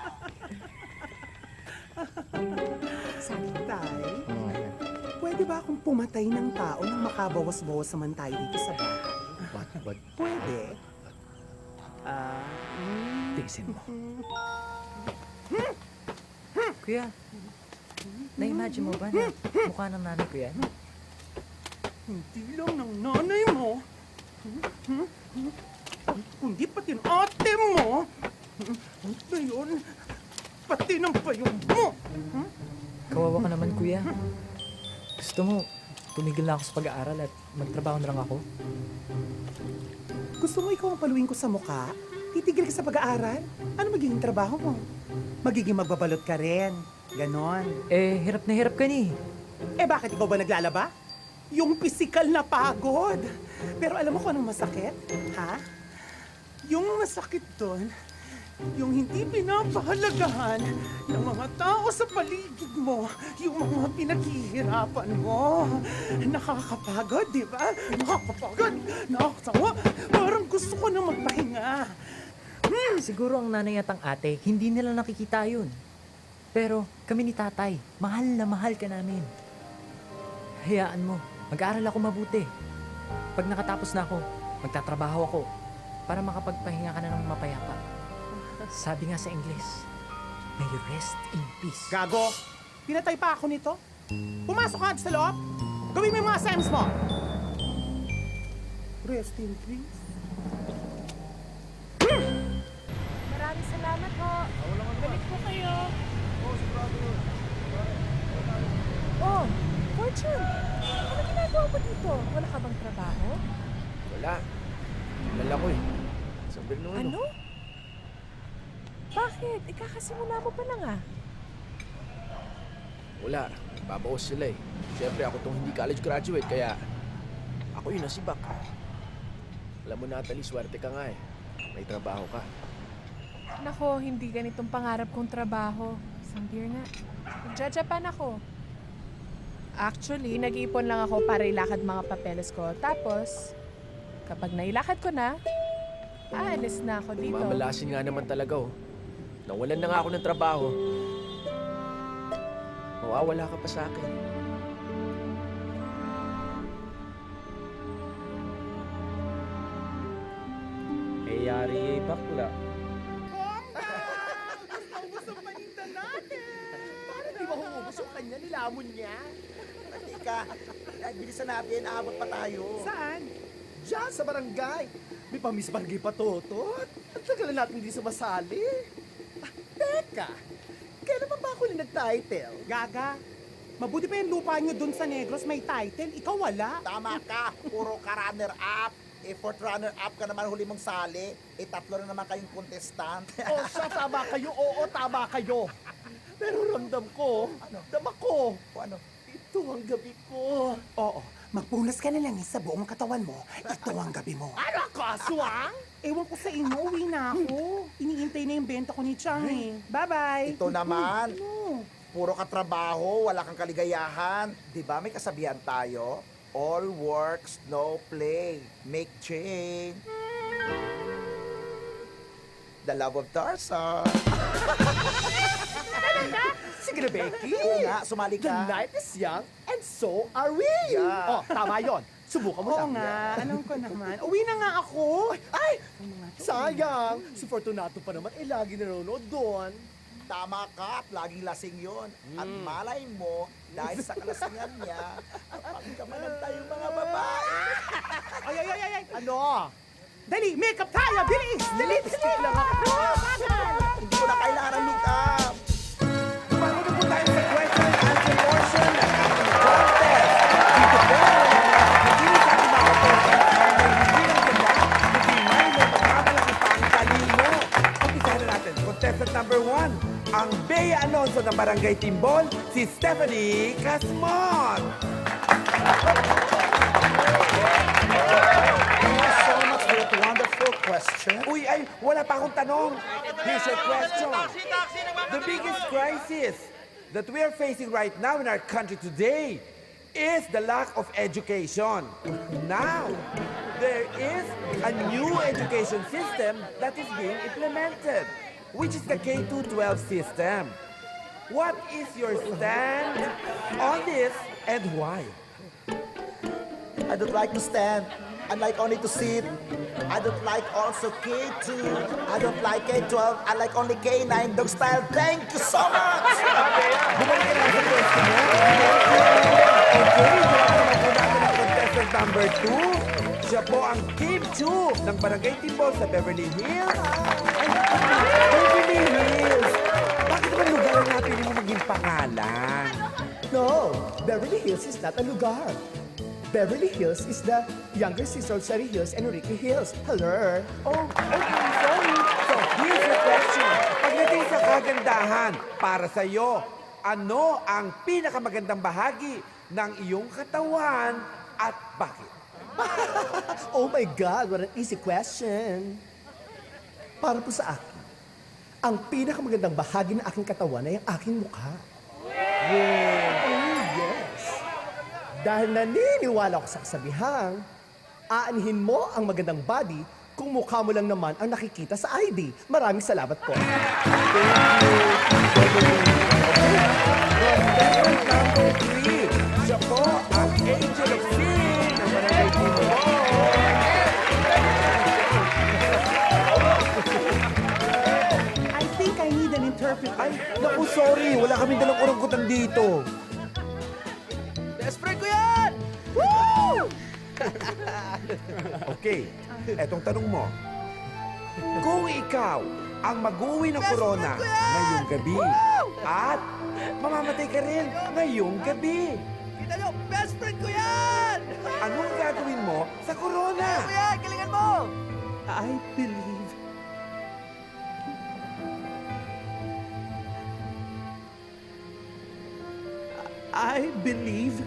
Sabi, Tay, pwede ba akong pumatay ng tao nang makabawas-bawas naman tayo dito sa bahay? What? What? Pwede. Ah, mm, Tiisin mo. Kuya, na-imagine mo ba na mukha ng nanay ko yan? Hindi lang ng nanay mo. Kundi pati ng ate mo. Ano yun? Pati ng payong mo. Kawawa ka naman, kuya. Gusto mo, tumigil na ako sa pag-aaral at magtrabaho na lang ako? Gusto mo ikaw ang paluin ko sa mukha? Titigil ka sa pag-aaral? Ano magiging trabaho mo? Magiging magbabalot ka rin. Ganon. Eh, hirap na hirap ka ni. Eh bakit ikaw ba naglalaba? Yung pisikal na pagod. Pero alam mo kung anong masakit? Ha? Yung masakit doon, yung hindi pinapahalagahan ng mga tao sa paligid mo, yung mga pinaghihirapan mo. Nakakapagod, di ba? Nakakapagod, nakakasawa. Parang gusto ko na magpahinga. Hmm. Siguro ang nanay at ang ate, hindi nila nakikita yun. Pero kami ni tatay, mahal na mahal ka namin. Hayaan mo, mag-aaral ako mabuti. Pag nakatapos na ako, magtatrabaho ako para makapagpahinga ka na ng mapayapa. Sabi nga sa Ingles, may you rest in peace. Gago! Pinatay pa ako nito. Pumasok ka sa loob. Gawin mo yung mga assignments mo. Rest in peace. Maraming salamat ho. Balik po kayo. Oh, Fortune! Ano ginagawa mo dito? Wala ka bang trabaho? Wala. Wala ko eh. Sabi nung ano? Ano? Bakit? Ikakasimula mo pa lang ah. Wala. Babaos sila eh. Siyempre ako tong hindi college graduate kaya ako yun nasibak. Alam mo Natalie, swerte ka nga eh. May trabaho ka. Nako, hindi ganitong pangarap kong trabaho. Isang beer nga. Magja-Japan ako. Actually, nag-iipon lang ako para ilakad mga papeles ko. Tapos, kapag nailakad ko na, aalis na ako dito. Mamalasin nga naman talaga oh. Nawalan na nga ako ng trabaho. Mawawala ka pa sa akin. Eh, yari eh, bakla. Ubus ang paninda natin! Para di mahuubos yung kanya, nilamon niya. Teka, eh, bilisan natin, aabot pa tayo. Saan? Diyan, sa barangay. May pamis barangay pa, Totot. Ang tagal na natin hindi sumasali. Ah, teka, kailan pa ba ako na nag-title? Gaga, mabuti pa yung lupa nyo dun sa Negros may title. Ikaw wala. Tama ka, puro ka runner-up. Eh, fourth runner-up ka naman huli mong sali. Eh, tatlo na naman kayong contestant. O siya, tama kayo. Oo, tama kayo. Pero ramdam ko, ano? Dama ko. O ano? Ito ang gabi ko. Oo, magpunas ka na lang eh sa buong katawan mo. Ito ang gabi mo. Ano ako, aswang? Ewan ko sa inyo, uwi na ako. Iniintay na yung benta ko ni Chang eh. Bye-bye. Ito naman. Ano? Puro ka trabaho, wala kang kaligayahan. Di ba may kasabihan tayo? All works, no play. Make change. The love of Tarzan. Sige na, Becky. Oo nga, sumali The ka. night is young and so are we. Yeah. Oh, tama yon. Subukan mo Oo lang. nga, alam ko naman. Uwi na nga ako. Ay, sayang. Si Fortunato pa naman, eh, lagi nanonood doon. Tama ka, at laging lasing yon. At malay mo, dahil sa kalasingan niya, napagkamanan tayong mga babae. Ay, ay, ay, ay, ay. Ano? Dali, makeup tayo. Bilis, dali. Lipstick lang ako. Hindi ko na kailangan ng makeup. Tumango na po tayo sa question and answer portion ng ating contest. Dito po, hindi sa ating mga contest ay may hindi lang ganda, hindi may may magmamalaki pang talino. Umpisahan na natin. Contestant number one, ang Bea Alonso ng Barangay Timbol, si Stephanie Casmon. So much for that wonderful question. Uy, ay, wala pa akong tanong. Here's your question. The biggest crisis that we are facing right now in our country today is the lack of education. Now, there is a new education system that is being implemented, which is the K through twelve system. What is your stand on this and why? I don't like to stand. I like only to sit. I don't like also K two. I don't like K twelve. I like only K nine dog style. Thank you so much! Bumalik ka na sa question mo. Okay, wala naman po natin ang contestant number two. Siya po ang Kim Chu ng Barangay Timbol sa Beverly Hills. Beverly Hills! Bakit ba lugar ang napili mo maging pangalan? No, Beverly Hills is not a lugar. Beverly Hills is the younger sister of Sherry Hills and Ricky Hills. Hello. Oh, okay, sorry. So, here's the question. Pagdating sa kagandahan, para sa'yo, ano ang pinakamagandang bahagi ng iyong katawan at bakit? Oh my God, what an easy question. Para po sa akin, ang pinakamagandang bahagi ng aking katawan ay ang aking mukha. Yeah. Oh, yes. Dahil naniniwala ako sa kasabihang, aanhin mo ang magandang body kung mukha mo lang naman ang nakikita sa I D. Maraming salamat po. Number three, siya po ang Angel of Sin ng Barangay Timbol. I think I need an interpreter. Ay, naku, sorry. Wala kaming dalang oranggutan dito. Best friend ko yan! Okay, etong tanong mo. Kung ikaw ang mag-uwi ng corona ngayong gabi at mamamatay ka rin ngayong gabi, Kita nyo, best friend ko yan! anong gagawin mo sa corona? Ano yan? Galingan mo! I believe. I believe.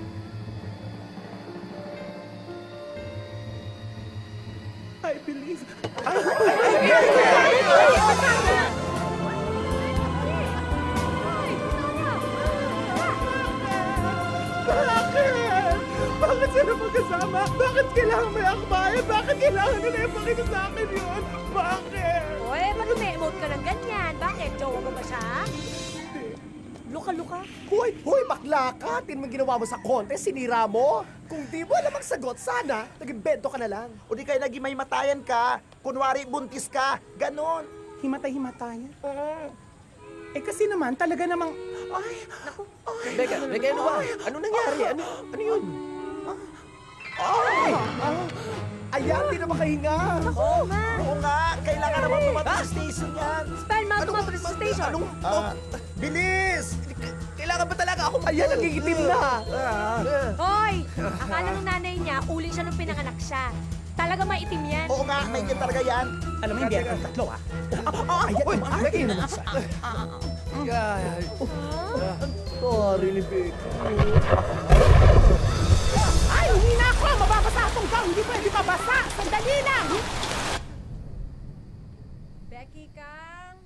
I believe. Bakit? Bakit sila magkasama? Bakit kailangan may akbayan? Bakit kailangan nila ipakita sa akin yun? Bakit? Oy, ba't may-emote ka ng ganyan? Bakit? Jowa mo ba siya? Luka-luka? Hoy, hoy, bakla ka! Tin mo ginawa mo sa contest, sinira mo. Kung di mo alam ang sagot, sana nag-invento ka na lang. O di kaya naging may matayan ka, kunwari buntis ka, ganon. Himatay-himatayan? Eh kasi naman, talaga namang Ay! Naku! Ay! Becca, Becca, ano ba? Ano nangyari? Ano, ano yun? Ay! Ayan, di na makahinga. Oo nga. Oo nga. Kailangan naman tumato sa station yan. Spell mo tumato sa station. Anong... Ah, bilis! Kailangan ba talaga ako? Ayan, nagigitim na. Hoy! Akala ng nanay niya, uling siya nung pinanganak siya. Talaga maitim yan. Oo nga, may itim talaga yan. Alam mo, hindi ako tatlo, ah. Ayan, Becky naman sa... Sorry ni Becky. Ay, hindi na ako! Mababasa akong gown! Hindi pwede pabasa! Sandali lang! Becky Kang!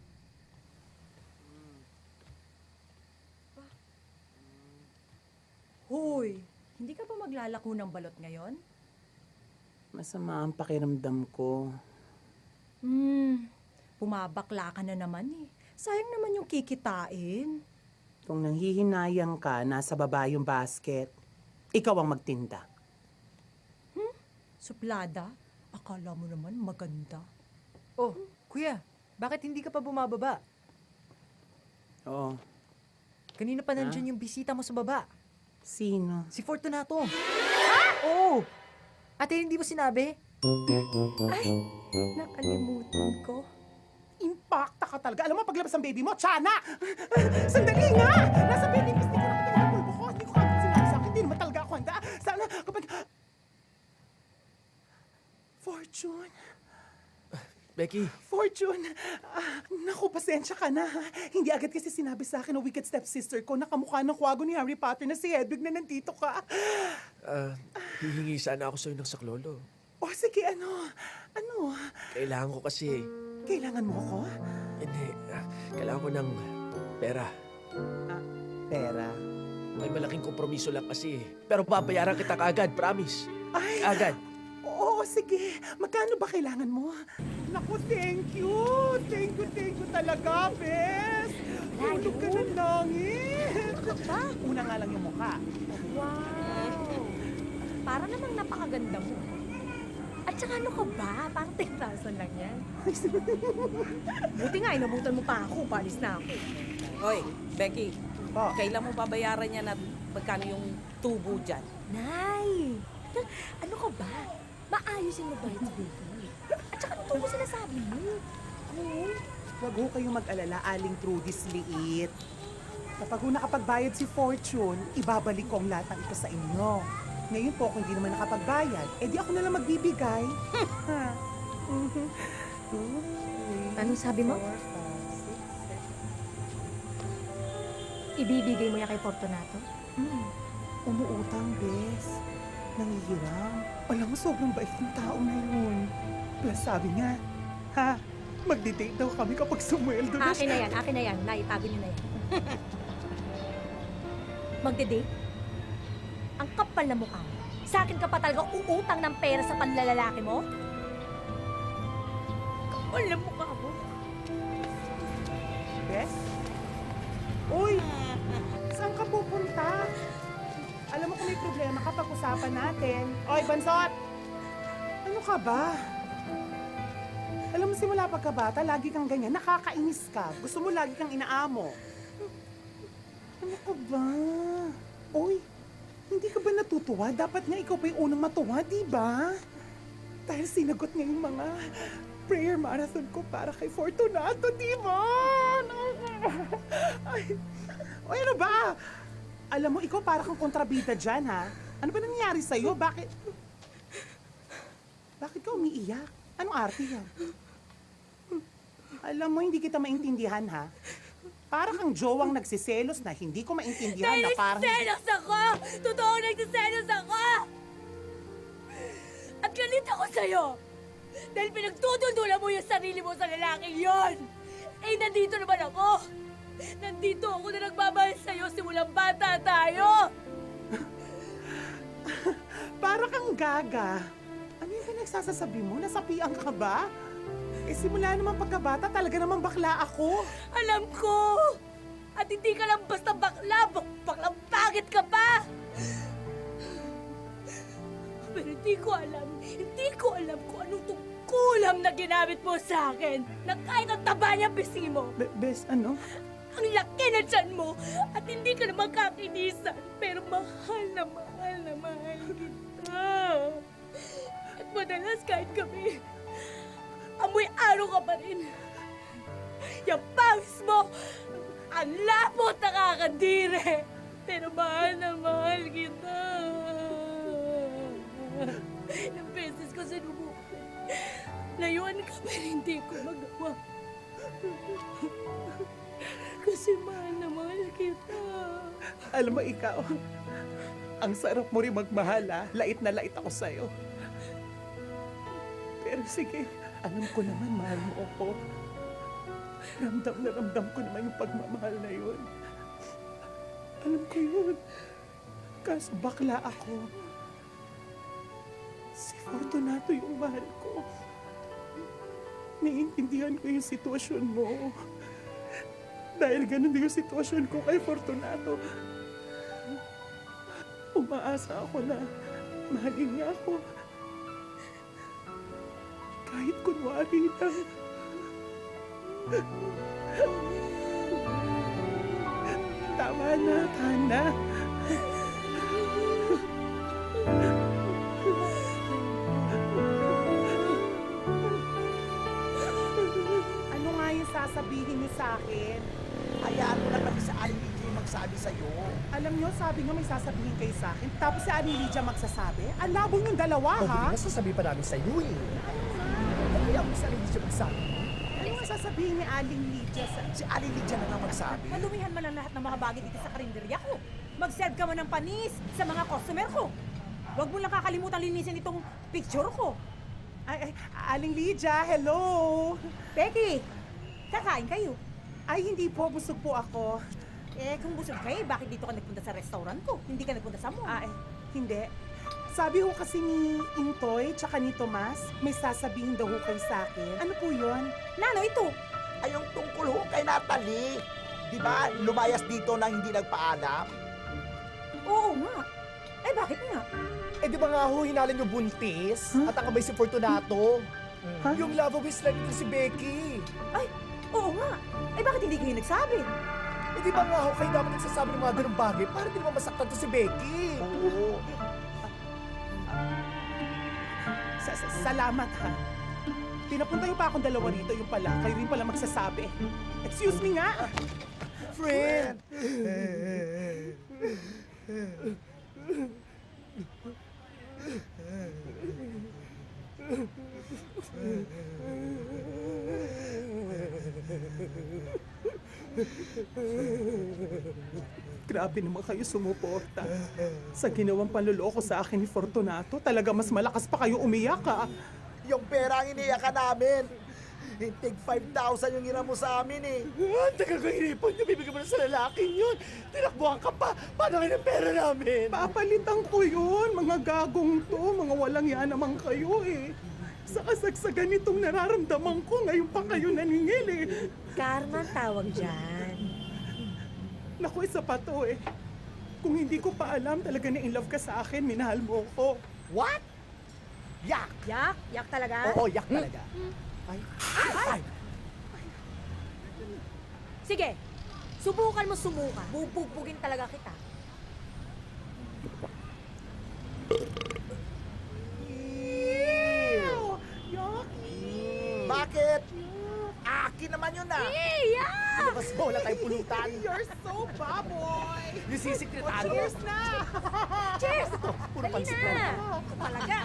Hoy, hindi ka ba maglalako ng balot ngayon? Masama ang pakiramdam ko. Hmm, pumabakla ka na naman eh. Sayang naman yung kikitain. Kung nanghihinayang ka, nasa baba yung basket, ikaw ang magtinda. Hmm? Suplada? Akala mo naman maganda. Oh, kuya, bakit hindi ka pa bumababa? Oo. Kanina pa nandyan yung bisita mo sa baba. Sino? Si Fortunato. Ha? Oo! Ate, hindi mo sinabi? Ay, nakalimutan ko. Impacta ka talaga. Alam mo, paglabas ng baby mo, Tiana! Sandali nga! Nasa baby miss, hindi ko nakita yung pulbo ko. Hindi ko kapag sinabi sa akin. Hindi naman talaga ako handa. Sana kapag... Fortune. Becky. Fortune. Ah, naku, pasensya ka na. Ha? Hindi agad kasi sinabi sa akin ng wicked stepsister ko na kamukha ng kwago ni Harry Potter na si Hedwig na nandito ka. Ah, hihingi sana ako sa'yo ng saklolo. O sige, ano? Ano? Kailangan ko kasi... Kailangan mo ako? Hindi. ah, Kailangan ko ng pera. Ah, pera? May malaking kompromiso lang kasi. Pero babayaran kita kaagad, promise. Ay! Agad. Oo, sige. Magkano ba kailangan mo? Naku, thank you. Thank you, thank you talaga, Bes. Tulog ka ng langit. Una nga lang yung mukha. Wow! Para namang napakaganda mo. At saka ano ka ba? Parang ten thousand lang yan. Buti nga, inabutan mo pa ako. Palis na ako. Hoy, Becky. Oh. Kailan mo babayaran niya na magkano yung tubo dyan? Nay! Ano ka ba? Maayos yung mabait si baby. At saka ano mo sinasabi mo? Oo. Huwag ho kayong mag-alala, Aling Trudy's liit. Kapag ho nakapagbayad si Fortune, ibabalik ko ang lahat ng ito sa inyo. Ngayon po, kung hindi naman nakapagbayad, edi ako na lang magbibigay. Ha? Two, three, Anong sabi mo? four, five, six, seven. Ibibigay mo yan kay Fortunato? Hmm. Umuutang, Bes. Nangihiram. Alam mo, sobrang bait ng tao na yun. Plus sabi niya, ha? Magdi-date daw kami kapag sumweldo na Akin na siya. yan, akin na yan. Nay, itago niyo na yan. Magde-date? Ang kapal na mukha mo. Sa akin ka pa talaga uutang ng pera sa panlalalaki mo? Kapal na mukha mo. Bes? Uy! Saan ka pupunta? Alam mo kung may problema ka, pag-usapan natin. Oy, Bansot! Ano ka ba? Alam mo, simula pagkabata, lagi kang ganyan. Nakakainis ka. Gusto mo lagi kang inaamo. Ano ka ba? Uy, hindi ka ba natutuwa? Dapat nga ikaw pa yung unang matuwa, di ba? Dahil sinagot niya yung mga prayer marathon ko para kay Fortunato, di ba? Ay, Uy, ano ba? Alam mo, ikaw para kang kontrabida dyan, ha? Ano ba nangyari sa'yo? Bakit? Bakit ka umiiyak? Anong arte yan? Alam mo, hindi kita maintindihan, ha? Para kang jowang nagsiselos na hindi ko maintindihan na parang... Nagsiselos ako! Totoo nagsiselos ako! At galit ako sa'yo! Dahil pinagtutundulan mo yung sarili mo sa lalaking yon! Eh, nandito naman ako! Nandito ako na nagmamahal sa'yo simulang bata tayo! Para kang gaga. Ano yung pinagsasasabi mo? Nasapian ka ba? Eh, simula naman pagkabata, talaga naman bakla ako. Alam ko! At hindi ka lang basta bakla, bak baklang pangit ka pa! Pero hindi ko alam, hindi ko alam kung anong tungkulam na ginamit mo sa akin na kahit ang taba niya bisi mo. Be bes, ano? Ang laki na tiyan mo at hindi ka na magkakinisan. Pero mahal na mahal na mahal kita. At madalas kahit kami, amoy araw ka pa rin. Yung pawis mo, ang lapot na kakadire. Pero mahal na mahal kita. Ilang beses ko sinubukan. Layuan ka pero hindi ko magawa. Kasi mahal na mahal kita. Alam mo, ikaw, ang sarap mo rin magmahal, ha? Lait na lait ako sa'yo. Pero sige, alam ko naman, mahal mo ako. Ramdam na ramdam ko naman yung pagmamahal na yun. Alam ko yun. Kaso bakla ako. Si Fortunato yung mahal ko. Naiintindihan ko yung sitwasyon mo. Dahil ganun din yung sitwasyon ko kay Fortunato. Umaasa ako na mahalin niya ako. Kahit kunwari lang. Tama na, Tana. Ano nga yung sasabihin niyo sa akin? Hayaan mo na kami sa Aling Lydia yung magsabi sa'yo. Alam niyo, sabi niyo may sasabihin kayo sa akin. Tapos si Aling Lydia magsasabi. Ang labo niyong dalawa, Oh, ha? hindi na sasabihin pa namin sa'yo eh. Ano kaya mo sa Aling Lydia magsabi? Ano ang sasabihin ni Aling Lydia sa... Si Aling Lydia na nga magsabi. Nalumihan man ang lahat ng mga bagay dito sa karinderya ko. Mag-serve ka man ng panis sa mga customer ko. Huwag mo lang kakalimutan linisin itong picture ko. Ay, ay, Aling Lydia, hello! Becky, kakain kayo. Ay, hindi po. Busog po ako. Eh, kung busog kayo, bakit dito ka nagpunta sa restaurant ko? Hindi ka nagpunta sa mall? Ah, eh, hindi. Sabi ho kasi ni Intoy tsaka ni Tomas, may sasabihin daw ho kayo sa akin. Ano po yun? Nano, ito. Ay, yung tungkol ho kay Natalie. Di ba, lumayas dito na hindi nagpaalam? Oo nga. Eh, bakit nga? Eh di ba nga ho, hinalan yung buntis? At ang kamay si Fortunato? Huh? Yung love of his life nito si Becky. Ay, oo nga. Eh, bakit hindi kayo nagsabi? Eh di ba nga ho, kayo dapat nagsasabi ng mga ganung bagay para di naman masaktan to si Becky. Oo. Sa -sa Salamat, ha? Pinapunta yung pa akong dalawa rito, yung pala. Kayo rin pala magsasabi. Excuse me nga! Friend! Grabe naman kayo sumuporta. Sa ginawang panluloko sa akin ni Fortunato, talaga mas malakas pa kayo umiyak, ha? Yung pera ang iniyakan namin. Tig five thousand yung ina mo sa amin eh. Ah, tagal ko inipon niyo, bibigyan mo na sa lalaking yun. Tinakbuhan ka pa. Paano kayo ng pera namin? Papalitan ko yun, mga gagong to. Mga walang yan naman kayo eh. Sa kasagsagan nitong nararamdaman ko, ngayon pa kayo naningil eh. Karma ang tawag dyan. Naku, isa pa to eh. Kung hindi ko pa alam, talaga na in love ka sa akin, minahal mo ko. What? Yak! Yak? Yak talaga? Oo, yak talaga. Ay. Ay! Sige, subukan mo sumuka. Bubugpugin talaga kita. Ew! Bakit? Akin naman yun ah! Iyak! Labas mo, wala tayong pulutan. You're so baboy! Yung sisik ni Tano. Cheers na! Cheers! Puro Dali pansit na! lang. Talaga!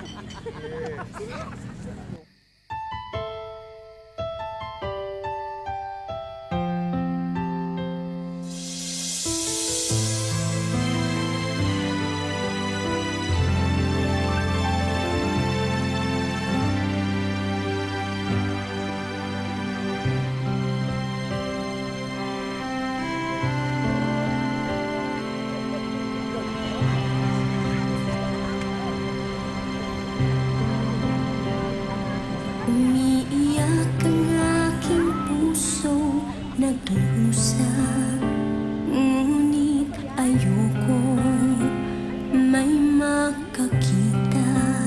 Umiiyak ang aking puso, nag-iusap. Ngunit ayoko may makakita.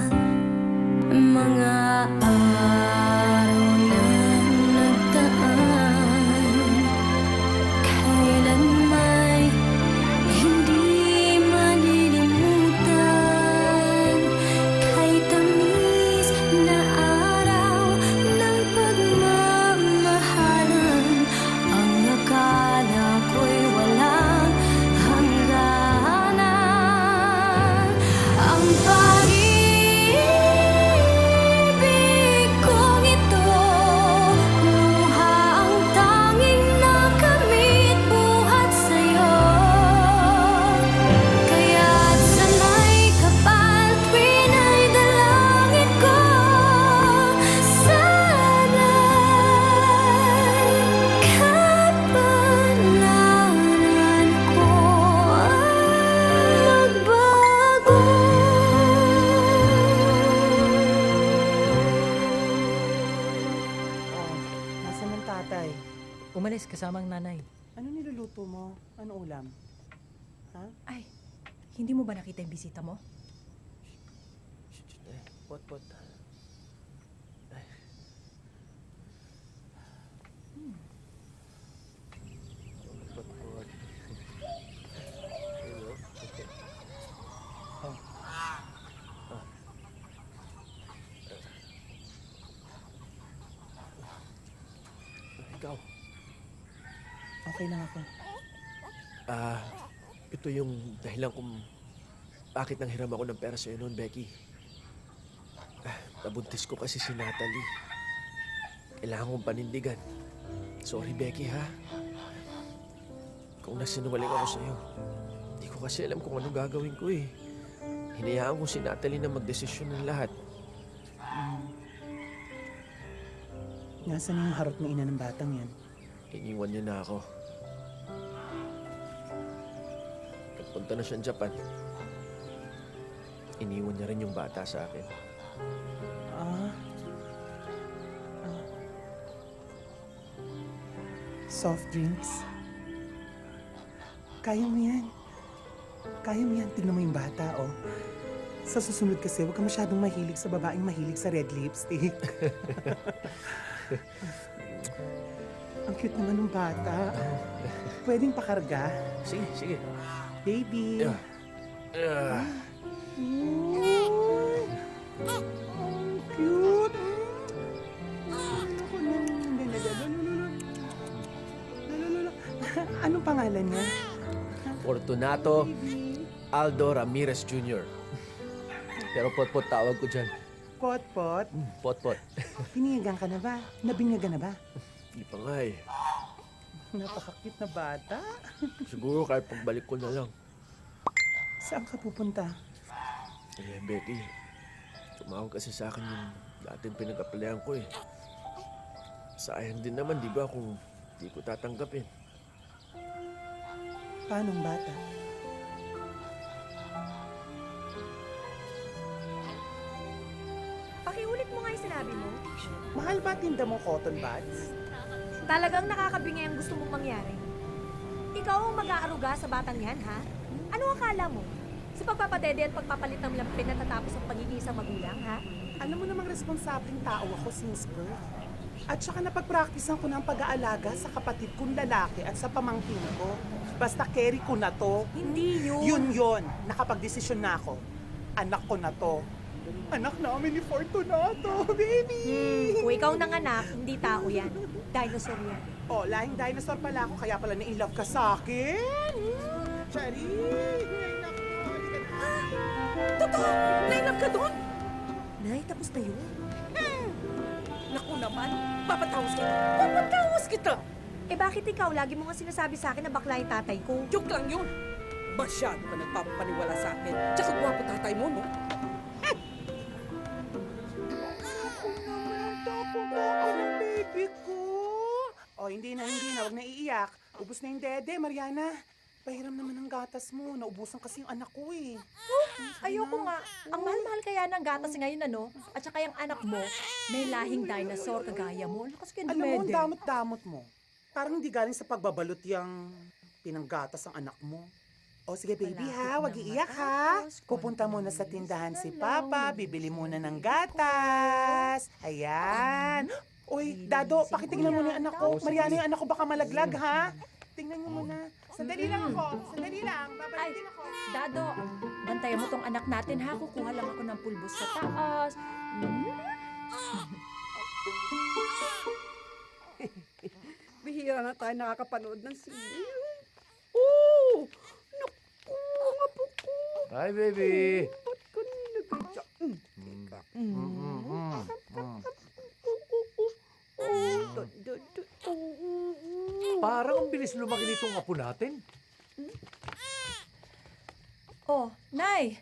Mga araw na nagdaan, umalis kasama ang nanay. Ano niluluto mo? Ano ulam? Ha? Ay, hindi mo ba nakita yung bisita mo? Pot, pot. Hmm. Pot, pot. Hello. Oh. Ah. Ikaw. Okay lang ako. Ah, ito yung dahilan kung bakit nanghiram ako ng pera sa'yo noon, Becky. Ah, nabuntis ko kasi si Natalie. Kailangan kong panindigan. Sorry, Becky, ha? Kung nasinungaling ako sa'yo, hindi ko kasi alam kung ano gagawin ko eh. Hinayaan ko si Natalie na magdesisyon ng lahat. Hmm. Nasaan yung harot ng ina ng batang yan? Iniwan niya na ako. Nagpunta na siyang Japan. Iniwan niya rin yung bata sa akin. Ah. ah. Soft drinks. Kaya mo yan. Kaya mo yan. Tignan mo yung bata, oh. Sa susunod kasi, huwag ka masyadong mahilig sa babaeng mahilig sa red lipstick. Ang cute naman ng bata. Pwedeng pakarga. Sige, sige. Baby. Yeah. Yeah. Uy. Ang cute. Ako na. Anong pangalan niya? Fortunato Aldo Ramirez Junior Pero pot-pot tawag ko dyan. Pot-pot? Pot-pot. Piniyagan ka na ba? Nabinyagan na ba? Hindi pa nga eh. Napaka-cute na bata. Siguro kahit pagbalik ko na lang. Saan ka pupunta? Eh, Becky, tumawag kasi sa akin yung dating pinag-applyan ko eh. Sayang din naman, di ba, kung di ko tatanggapin. Paano ang bata? Pakiulit mo nga yung sinabi mo. Mahal ba tinda mo cotton buds? Talagang nakakabingay ang gusto mong mangyari. Ikaw ang mag-aaruga sa batang yan, ha? Ano akala mo? Sa pagpapadede at pagpapalit ng lampin na tatapos ang pagiging isang magulang, ha? Alam mo namang responsableng tao ako since birth. At saka napag-practicean ko ng pag-aalaga sa kapatid kong lalaki at sa pamangkin ko. Basta carry ko na to. Hindi yun. Yun yun. Nakapag-desisyon na ako. Anak ko na to. Anak namin ni Fortunato, baby! Hmm, kung ikaw nanganak, hindi tao yan. Dinosaur yan. Oh, lahing dinosaur pala ako, kaya pala na-in-love ka sa akin. Hmm, Charis! Totoo! Nainap ka doon? Nay, tapos na yun. Hmm. Naku naman, papatawas kita. Papatawas kita! Eh bakit ikaw? Lagi mo nga sinasabi sa akin na bakla yung tatay ko. Joke lang yun. Masyado ka nagpapaniwala sa akin. Tsaka gwapo tatay mo, no? Baby ko! Oh, hindi na, hindi na. Huwag na iiyak. Ubus na yung dede, Mariana. Pahiram naman ang gatas mo. Naubusan kasi yung anak ko eh. Oh, ayoko nga. Ang mahal-mahal kaya ng gatas ngayon, ano? At saka yung anak mo, may lahing dinosaur kagaya mo. Lakas ka Alam mo, ang damot-damot mo. Parang hindi galing sa pagbabalot yung pinanggatas ang anak mo. O sige baby ha, wag iiyak ha. Pupunta muna sa tindahan si Papa, bibili muna ng gatas. Ayan. Uy, Dado, pakitingnan mo na yung anak ko. Mariana, yung anak ko baka malaglag ha. Tingnan niyo muna. Sandali lang ako. Sandali lang. Babalikin ako. Dado, bantayan mo tong anak natin ha. Kukuha lang ako ng pulbos sa taas. Hmm? Bihira na tayo nakakapanood ng sine. Oh! Naku, mga puko. Hi, baby. Ba't ka nilagay dyan? Parang ang bilis lumaki nitong apo natin. Oh, Nay!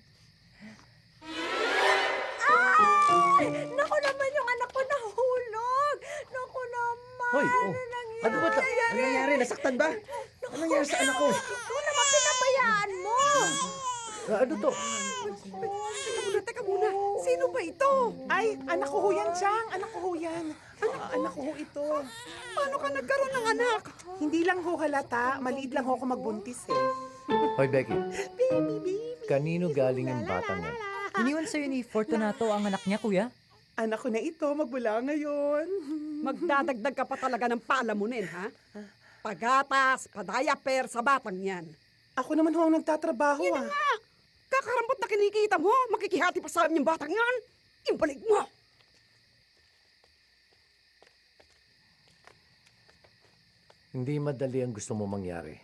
Ay! Naku naman yung anak ko nahulog! Naku naman! Hoy, oh. Ano ba? Ta- ano nangyari? Nasaktan ba? Ano nangyari sa anak ko? Ano naman pinabayaan mo? Ah, ano to? Teka muna, teka muna. Sino ba ito? Ay, anak ko ho yan, Chang. Anak ko ho yan. Ah, anak ko ho ito. Paano ka nagkaroon ng anak? Hindi lang ho halata. Maliit lang ho ako magbuntis eh. Hoy, Becky. Kanino galing yung batang yan? Iniwan sa'yo ni Fortunato ang anak niya, kuya? Anak ko na ito, magmula ngayon. Magdadagdag ka pa talaga ng palamunin, ha? Pagatas, padayaper sa batang yan. Ako naman ho ang nagtatrabaho Yan ah. nga! Kakarambot na kinikita mo, makikihati pa sa amin yung batang yan. Ibalik mo! Hindi madali ang gusto mo mangyari.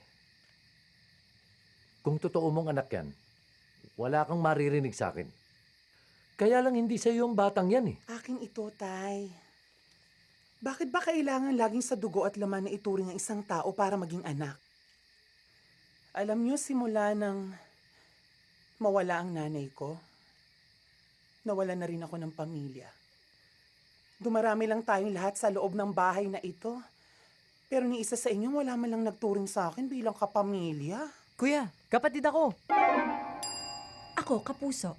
Kung totoo mong anak yan, wala kang maririnig sa akin. Kaya lang hindi sa iyo ang batang yan eh. Akin ito, Tay. Bakit ba kailangan laging sa dugo at laman na ituring ang isang tao para maging anak? Alam niyo, simula nang mawala ang nanay ko, nawala na rin ako ng pamilya. Dumarami lang tayong lahat sa loob ng bahay na ito. Pero ni isa sa inyo, wala man lang nagturing sa akin bilang kapamilya. Kuya, kapatid ako. Ako, kapuso.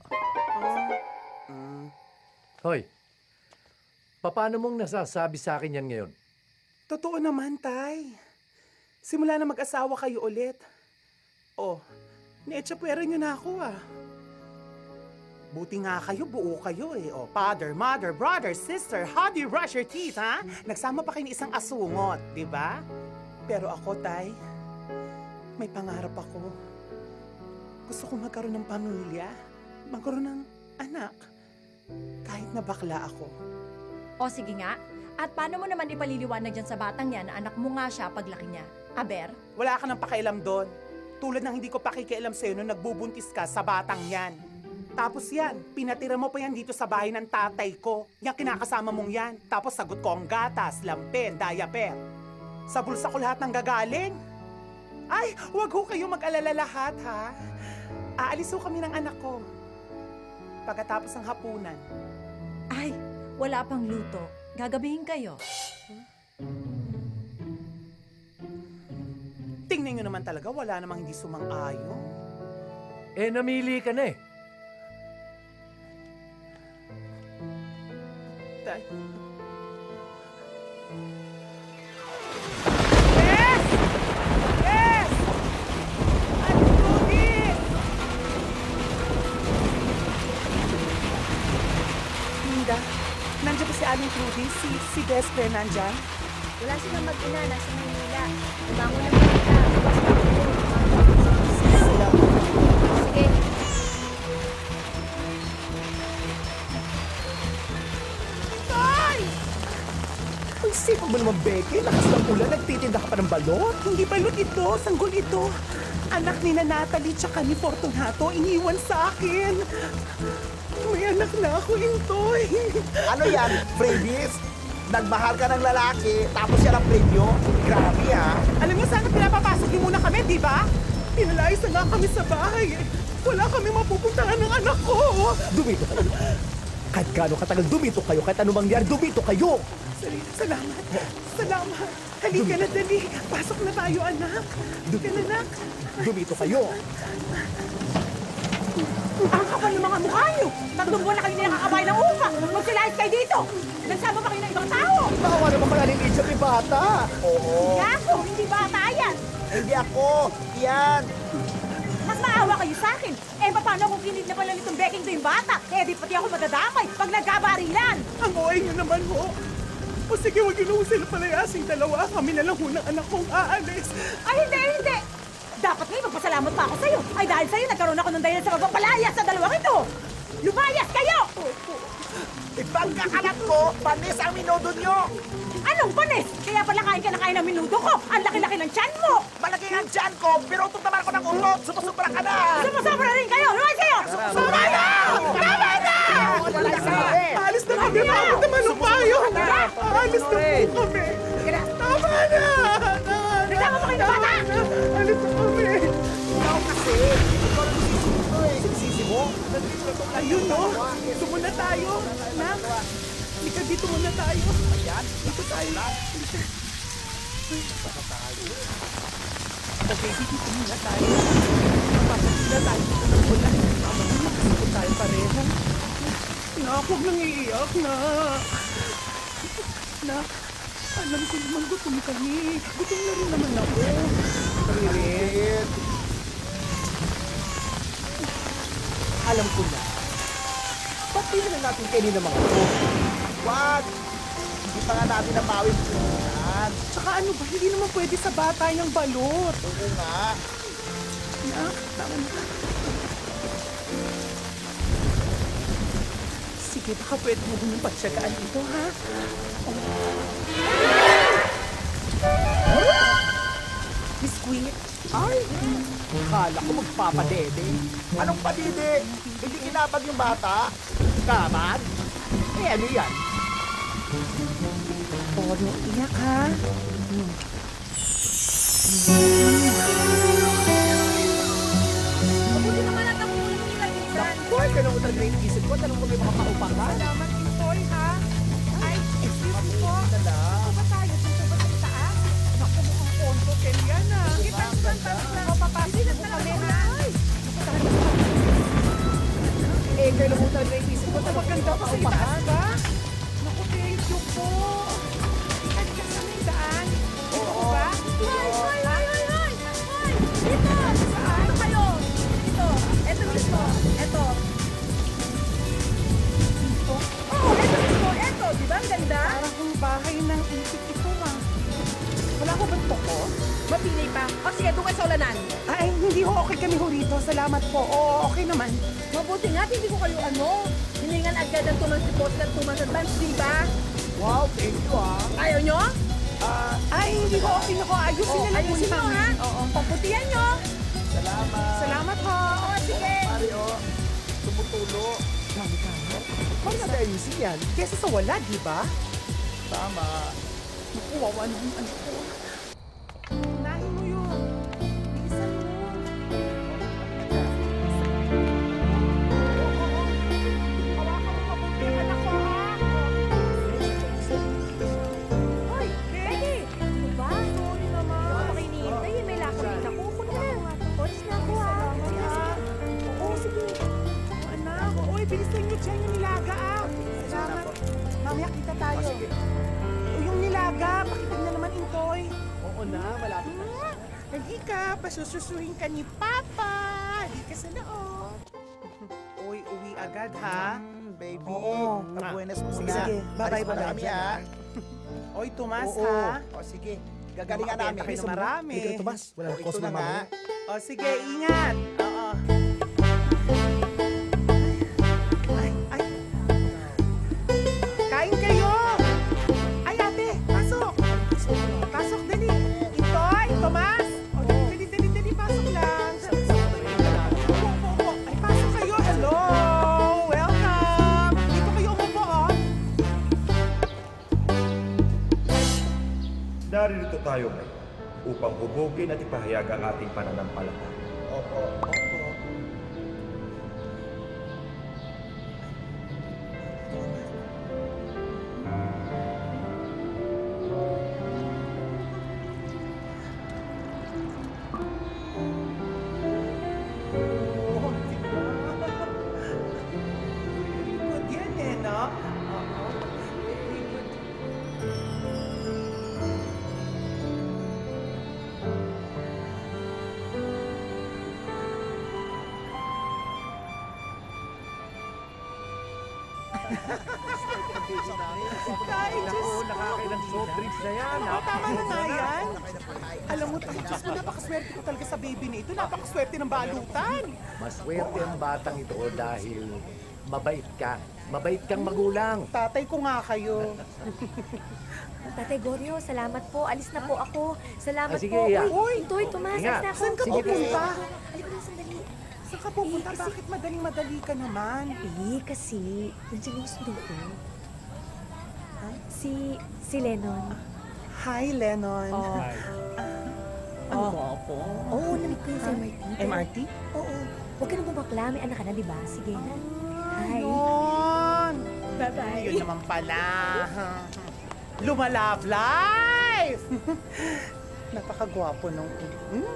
Hoy, paano mong nasasabi sa akin yan ngayon? Totoo naman, Tay. Simula na mag-asawa kayo ulit. Oh, ni-etsapuera niyo na ako ah. Buti nga kayo, buo kayo eh. Oh, father, mother, brother, sister, how do you brush your teeth, ha? Nagsama pa kayo ng isang asungot, di ba? Pero ako, Tay, may pangarap ako. Gusto ko magkaroon ng pamilya, magkaroon ng anak, kahit na bakla ako. O sige nga, at paano mo naman ipaliliwanag dyan sa batang yan na anak mo nga siya paglaki niya? Aber? Wala ka nang pakialam doon. Tulad ng hindi ko pakikialam sa'yo nung nagbubuntis ka sa batang yan. Tapos yan, pinatira mo pa yan dito sa bahay ng tatay ko. Yang kinakasama mong yan. Tapos sagot ko ang gatas, lampen, diaper. Sa bulsa ko lahat ng gagaling. Ay, wag ho kayo mag-alala lahat, ha? Aalis ho kami ng anak ko. Pagkatapos ng hapunan. Ay, wala pang luto. Gagabihin kayo. Tingnan nyo naman talaga, wala namang hindi sumang-ayon. Eh, namili ka na eh. Tay. Yes! Yes! At Rudy! Linda, nandiyan ba si Aling Trudy? Si, si Desper nandyan? Wala silang mag-ina, nasa Manila. Umangon na mga ka. Sige. Ay! Ang sipag mo naman, Becky. Lakas ng ulan, nagtitinda ka pa ng balot. Hindi balot ito, sanggol ito. Anak ni na Natalie tsaka ni Fortunato, iniwan sa akin. May anak na ako, Intoy. Ano yan, freebies? Nagmahal ka ng lalaki, tapos yan ang premyo? Grabe ah. Alam niyo, sana pinapapasok niyo muna kami, di ba? Pinalayas na nga kami sa bahay. Wala kami mapupuntahan ng anak ko. Dumito kayo. Kahit gaano katagal dumito kayo, kahit anong mangyari, dumito kayo. Salamat. Salamat. Halika na, dali. Pasok na tayo, anak. Halika na, anak. Dumito kayo. Ang kapal ng mga mukha niyo! Tatlong buwan na kayo nakakabay ng upa! Magsilayas kayo dito! Nagsama pa kayo ng ibang tao! Maawa naman mga nilidya may bata. Oo. Hindi ako! Hindi bata yan! Hindi ako. Yan. Mas maawa kayo sa akin! Eh, paano kung kinid na pala nitong Beking to yung bata? Eh, di pati ako madadamay pag nagkabarilan! Ang O A niyo naman ho. O sige, wag yun ho sila palayasing dalawa. Kami na lang ho ng anak kong aalis. Ay, hindi, hindi! Dapat ngayon magpasalamat pa ako sa'yo. Ay, dahil sa'yo, nagkaroon ako ng dahilan sa pagpapalayas sa dalawang ito! Lumayas kayo! Ipagkakalat ko, panis ang minudo nyo! Anong panis? Kaya pala kain ka na kain ng minudo ko! Ang laki-laki ng tiyan mo! Malaki ang tiyan ko, pero utot naman ako ng utot! Sumusubra ka na! Sumusubra rin kayo! Lumayas kayo! Tama na! Tama na! Alis na kami! Bakit naman ang payo? Alis na po kami! Tama na! Nagsama pa kayo ng bata! Alis na kami! Ikaw kasi! Ikaw na sisisi mo eh! Sisisi mo? Ayun no! Dito muna tayo! Nak! Lika, dito muna tayo! Ayan! Dito tayo! Baka tayo. O baby, dito muna tayo. Mapapagila tayo dito ng ulan. Mamaya makasipot tayo pareho. Nak, huwag nang iiyak, nak. Nak, alam ko naman gutom kami. Gutom na rin naman ako. Ririt. Alam ko na. Ba't di na natin kainin ng mga ito? Wag! Hindi pa nga natin napawi po yan. Tsaka ano ba, hindi naman pwede sa bata yung balot. Oo nga. Nak, tama na. Sige, baka pwede mo din yung pagsyagaan dito, ha? Miss Queen, Ay! Kala ko magpapadede. Anong padede? Hindi kinabag yung bata. Kabag? Eh ano yan? Poro, iyak, ha? Hmm. Mabuti naman at ang ulo nila, Minsan. Boy, tanong mo talaga yung isip ko. Tanong mo may mga paupakan. Salamat, Intoy, ha? Ay, excuse me po. Ito ba tayo? Dito ba sa itaas? Naku, mukhang ponto, Kelian, ha? Ipan-pan, pan-pan. O, papasok na po kami, ha? Eh, kailan mo talaga yung isip ko. Ito maganda pa sa itaas ba? Naku, thank you po. Halika sa may daan. Dito ko ba? Hoy, hoy, hoy, hoy, hoy! Hoy! Dito! Saan? Dito kayo! Dito! Ito mismo! Ito! Dito? Oh, ito mismo! Ito! Di ba? Ang ganda? Parang kung bahay ng isip ito, ma. Wala ko ba't ko? Mapili pa. O sige, doon kayo sa ulanan. Ay, hindi ho okay kami ho rito. Salamat po. Oo, okay naman. Mabuti nga, hindi ko kayo ano. Hiningan agad ang tumas deposit at tumas advance, di ba? Wow, thank you, ah. Ayaw nyo? Ah, Ay, hindi ho okay na ho. Ayusin Oh, na lang ayusin muna nyo, kami. ha? Oo. Pamputihan nyo. salamat. Salamat ho. Oo, sige. Pare, oh. Tumutulo. Dami-dami. Paano natin ayusin yan? Kesa sa wala, di ba? Tama. Naku, wawa naman ano ko. Unahin mo yun. Bilisan mo. Hawakan mo mabuti, anak ko, ha? Hoy, Becky! Ano ba? Sorry naman. Hindi ako kayo hinihintay eh. May lakad din ako. Kunin mo na. Oras na ako ah. Salamat, ha? Oo, sige. Anak, uy, bilisan nyo dyan yung nilaga, ah. Salamat. Mamaya kita tayo. Oh, sige. O, yung nilaga, pakitag na naman, Intoy. Oo na, malapit na. Halika, pasususuhin ka ni Papa. Halika sa loob. Uy, uwi agad, ha? Mm, baby. Oo. Mag-buenas mo Sige, muna. sige. Bye-bye, Alis muna bye-bye. kami, ha? Oy, Tomas, Oo. ha? O, sige. Gagalingan namin. Makabenta kayo ng marami. Hindi ka na, Tomas. Wala O, na ito customer na nga. mamaya. O, sige, ingat. Oo. Ay, ay. Kain kayo! Ay, ate, pasok! Pasok, dali. Itoy, Tomas! O, dali, dali, dali, pasok lang. Opo, opo, opo. Ay, pasok kayo. Hello! Welcome! Dito kayo umupo, oh. Naririto tayo ngayon upang hubugin at ipahayag ang ating pananampalataya. Opo. Opo. Very good yan eh, no? Oo. Very good. Ay, Diyos ko. Nakakailang soft drinks na yan. Ano ba, tama na nga yan? Alam mo, tayo, Diyos ko, napakaswerte ko talaga sa baby na ito. Napakaswerte ng balutan. Maswerte ang batang ito dahil mabait ka. Mabait kang magulang. Tatay ko nga kayo. Tatay Goryo, salamat po. Alis na po ako. Salamat Ah, sige, po. iya. Uy, Intoy, Tomas, Ingat. alis na ako. Saan ka Sige, pupunta? Halika na sandali. Saan ka pupunta? Bakit madaling-madali ka naman? Eh, kasi, nandiyan yung sundo ko. Si, si Lennon. Hi, Lennon. Oh. Ano mo ako? Oo, namit ko yung sa M R T. M R T? Oo. Huwag ka nang bumakla. May anak ka na, di ba? Sige na. Hi. Yun! Bye-bye. Yun naman pala. Lumalove life! Napakagwapo nung... Hmm?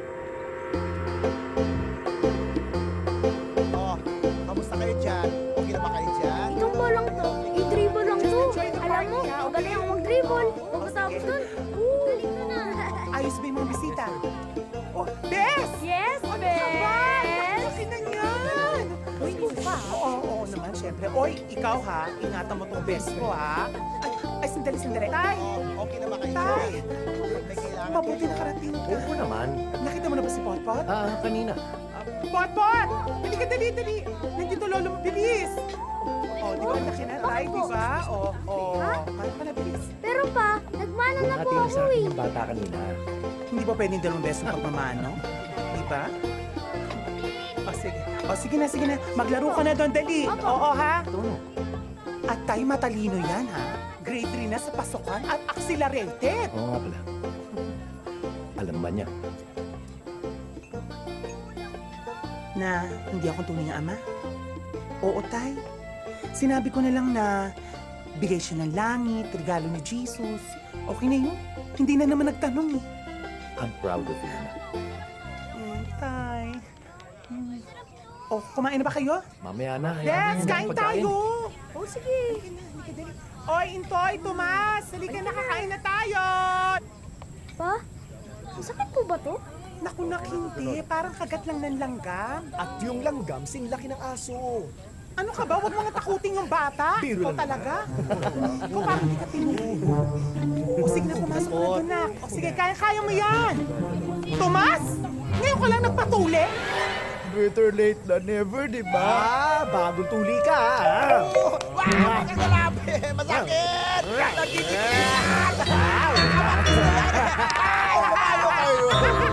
Oh, kamusta kayo dyan? Okay na ba kayo dyan? Itong bolang to, i-dribble lang to. Alam mo, magaling ako mag-dribble. Pagkatapos dun, galing ka na. Ayos ba yung mga bisita? Oh, Bes! Yes, Ano ka ba? Bes! Laki na yan! Uy, pa. Oo, oo naman, syempre. Oy, ikaw ha, ingatan mo tong best ko ha. Ay, ay, sandali, sandali. Tay! Oh, okay na ba kayo Tay! dyan? May kailangan Mabuti nakarating ka. Oo naman. Nakita mo na ba si Potpot? Ah, kanina. Potpot! Halika, dali, dali. Nandito lolo mo, bilis. Oh, di ba ang laki na, Tay, di ba? Oh, oh. Paano ka na, bilis? Pero pa, nagmana na po Hati na ako sa akin eh. yung bata kanina. Hindi ba pwedeng dalawang beses ng pagmamano? Di ba? O sige. O sige na, sige na. Maglaro ka na doon, dali. Oo, ha? At tayo matalino yan, ha? Grade three na sa pasukan at accelerated. Oo nga pala. Alam ba niya? Na hindi ako tunay na ama? Oo, tay. Sinabi ko na lang na bigay siya ng langit, regalo ni Jesus. Okay na yun. Hindi na naman nagtanong eh. I'm proud of you. Mm, tay. Mm. Oh, kumain na ba kayo? Mamaya na. hayaan Yes, mo yung kain pagkain. tayo! Oh, sige. Halika, dali. Oy, Intoy, Tomas! Halika na, kakain na tayo! Pa, masakit po ba to? Naku, nak, hindi. Parang kagat lang ng langgam. At yung langgam, sinlaki ng aso. Ano ka ba? Huwag mong takutin yung bata. Biro Ikaw lang talaga. Ikaw parang hindi ka tinuli. O sige na, pumasok ka na doon, nak. O sige, kaya-kaya mo yan. Tomas! Ngayon ka lang nagpatuli? Better late than never, di ba? Ah, bagong tuli ka, ah. Wow! Magkakalabi! Masakit! Nagigigit! Ay, lumayo kayo!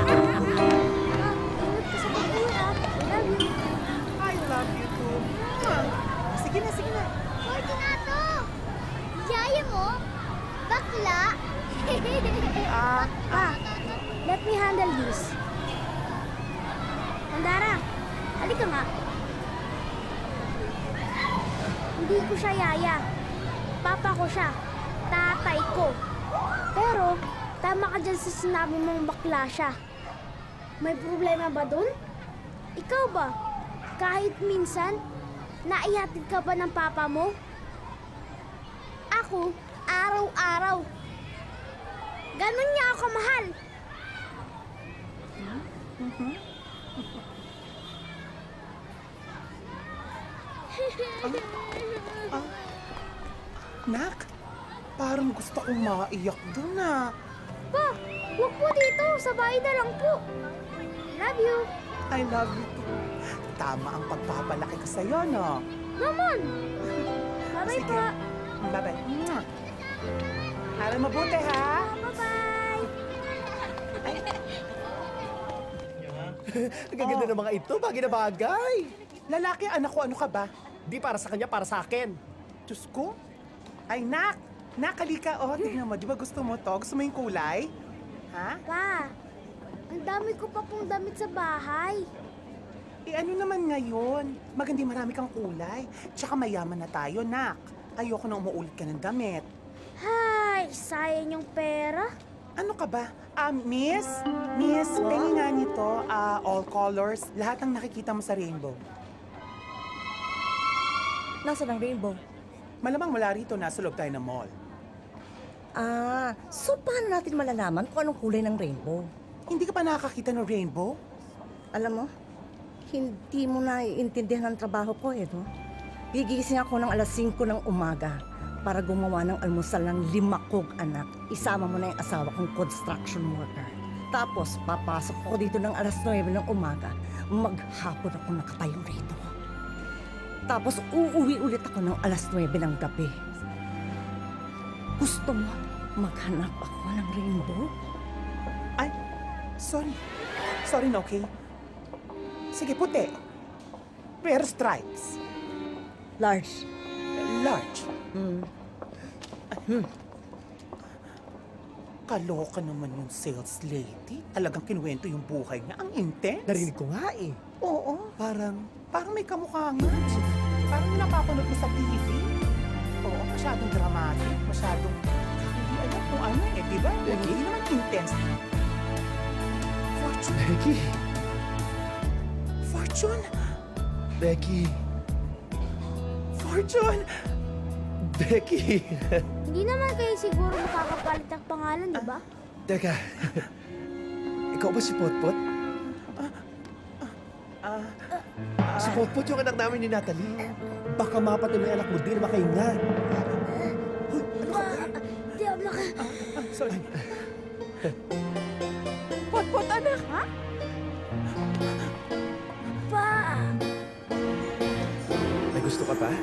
I love you too. Sige na, sige na. Fortunato! Yaya mo? Bakla? Ah, Pa, let me handle this. Mandara, halika nga. Hindi ko siya yaya. Papa ko siya. Tatay ko. Pero, tama ka dyan sa sinabi mong bakla siya. May problema ba dun? Ikaw ba? Kahit minsan, naihatid ka ba ng papa mo? Ako, araw-araw. Ganon niya ako kamahal. Ah, nak, parang gusto kong maiyak doon ah. Pa, huwag po dito. Sa bahay na lang po. Love you. I love you too. Tama ang pagpapalaki ko sa'yo, no? Naman. Bye-bye Sige. po. Bye-bye. Mwah. Aral mabuti, ha? Bye-bye. Ang gaganda ng mga ito, bagay na bagay. Lalaki, anak ko, ano ka ba? Di para sa kanya, para sa akin. Diyos ko? Ay, nak! Nak, halika. Oh, tignan mo. Di ba gusto mo to? Gusto mo yung kulay? Ha? Pa, ang dami ko pa pong damit sa bahay. Eh, ano naman ngayon? Magandi marami kang kulay. Tsaka mayaman na tayo, nak. Ayoko na umuulit ka ng damit. Hay, sayang yung pera. Ano ka ba? Ah, miss? Miss, pengi nga nito, ah, all colors, lahat ng nakikita mo sa rainbow. Nasaan ang rainbow? Malamang mula rito, nasa loob tayo ng mall. Ah, so paano natin malalaman kung anong kulay ng rainbow? Hindi ka pa nakakakita ng rainbow? Alam mo, hindi mo na iintindihan ang trabaho ko eh, no? Gigising ako ng alas singko ng umaga para gumawa ng almusal ng lima kong anak. Isama mo na yung asawa kong construction worker. Tapos, papasok ako dito ng alas nuwebe ng umaga. Maghapon ako nakatayo rito. Tapos, uuwi ulit ako ng alas nuwebe ng gabi. Gusto mo maghanap ako ng rainbow? Ay, sorry. Sorry, no, okay? Sige, puti. Pero stripes. Large. Large? Hmm. Hmm. Kaloka naman yung sales lady. Talagang kinuwento yung buhay niya. Ang intense. Narinig ko nga eh. Oo, parang, parang may kamukha nga. Parang napapanood mo sa T V. Oo, masyadong dramatic, masyadong... alam kung ano eh, di ba? Becky? Hindi naman intense. Fortune. Becky? Fortune? Becky? Fortune! Becky! Hindi naman kayo siguro makakapalit ng pangalan, di ba? Teka, ikaw ba si Potpot? Ah, Si Potpot yung anak namin ni Natalie. Baka mapatay mo yung anak mo, di na makahinga. Diablo ka. sorry. Potpot, anak! Ha? Pa! May gusto ka pa?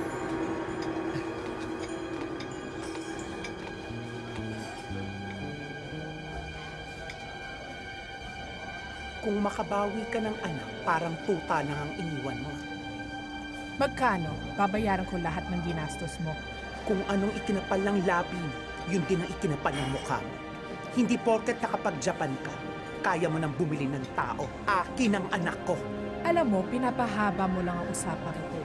Kung makabawi ka ng anak, parang tuta na ang iniwan mo. Magkano? Babayaran ko lahat ng ginastos mo. Kung anong ikinapal ng labi mo, yun din ang ikinapal ng mukha mo. Hindi porket nakapag-Japan ka, kaya mo nang bumili ng tao. Akin ang anak ko. Alam mo, pinapahaba mo lang ang usapan ko.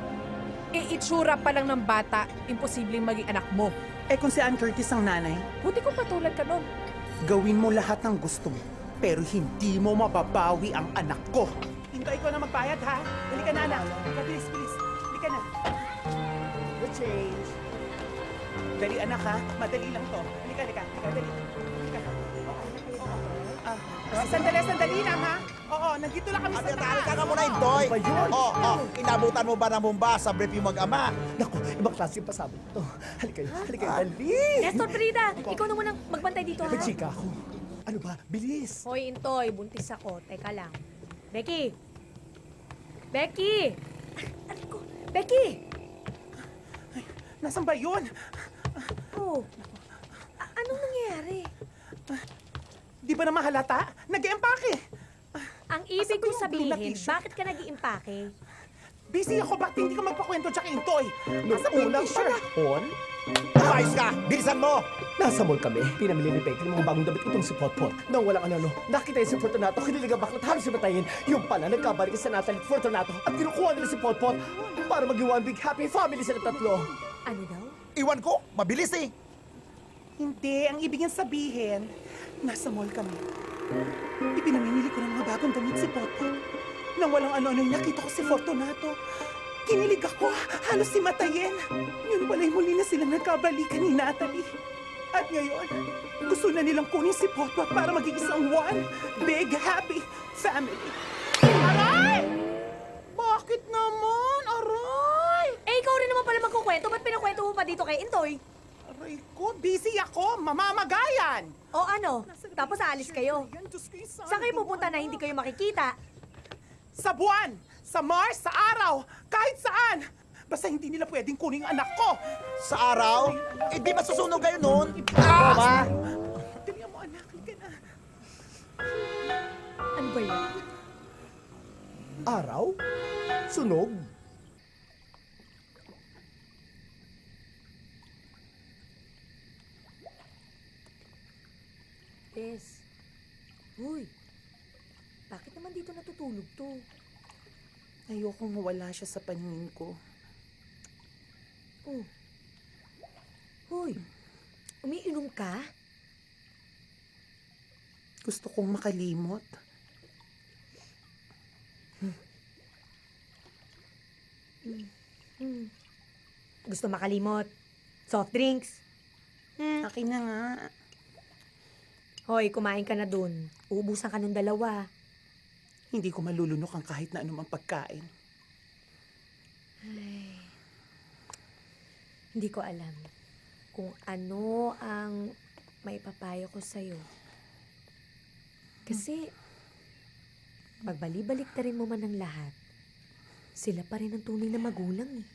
E, itsura pa lang ng bata, imposibleng maging anak mo. Eh kung si Ann Curtis ang nanay? Buti kung patulad ka nun. Gawin mo lahat ng gusto mo, pero hindi mo mababawi ang anak ko. Hinto, ikaw na magbayad, ha? Dali ka na, anak. Ika, bilis, bilis. Dali ka na. The change. Dali, anak, ha? Madali lang to. Dali ka, dali ka. Dali ka, dali. Dali ka. Ah, sandali, sandali lang, ha? Oo, nandito lang kami sa taas. Tali ka nga muna, Intoy. Ano ba yun? Oh, oh, inabutan mo ba ng bomba sa brief yung mag-ama? Naku, ibang klase yung pasabot ito. Halika kayo, halika kayo, dali! Nestor Frida, ikaw na munang magbantay dito, ha? May chika ako. Ano ba? Bilis! Hoy, Intoy, buntis ako. Teka lang. Becky! Becky! Aray ko! Becky! Nasaan ba yun? Oh, a- anong nangyayari? Di ba na mahalata? Nag-empake. Ang ibig kong Asan ba yung blue na sabihin, t-shirt? bakit ka nag-iimpake? Busy ako, bakit hindi ka magpakwento tsaka Intoy? Nung Nasaan ba yung unang t-shirt? panahon, Ayos ka! Bilisan mo! nasa mall kami. Pinamili ni Becky ng mga bagong damit itong si Potpot. Nang walang ano-ano, nakita yung si Fortunato, kinilig ang baklat halos si Matayin. Yung pala, nagkabalik sa Natalie at Fortunato at kinukuha nila si Potpot para maging one big happy family sila tatlo. Ano daw? Iwan ko, mabilis eh. Hindi, ang ibig niyang sabihin, nasa mall kami. Ipinamimili ko ng mga bagong damit si Potpot. Nang walang ano-ano, nakita ko si Fortunato. Kinilig ako, halos si Matayin. Yun pala'y muli na sila nagkabalikan ni Natalie. At ngayon, gusto na nilang kunin si Potpot para maging isang one big happy family. Aray! Bakit naman? Aray! Eh, ikaw rin naman pala magkukwento. Ba't pinakwento mo pa dito kay Intoy? Aray ko, busy ako. Mamamagayan. O ano? Tapos aalis kayo. Saan kayo pupunta na hindi kayo makikita? Sa buwan, sa Mars, sa araw, kahit saan. Basta hindi nila pwedeng kunin ang anak ko. Sa araw? Eh di ba susunog kayo noon? Ah! Ba? Dalihan mo, anak. Halika na. Ano ba yan? Araw? Sunog? Tess. Uy. Bakit naman dito natutulog to? Ayokong mawala siya sa paningin ko. Oh. Uy. Umiinom ka? Gusto kong makalimot. Hmm. Gusto makalimot? Soft drinks? Hmm. Akin na nga. Hoy, kumain ka na dun. Uubusan ka ng dalawa. Hindi ko malulunok ang kahit na anumang pagkain. Ay. Hindi ko alam kung ano ang maipapayo ko sa'yo. Kasi, pagbali-balik na rin mo man ang lahat, sila pa rin ang tunay na magulang eh.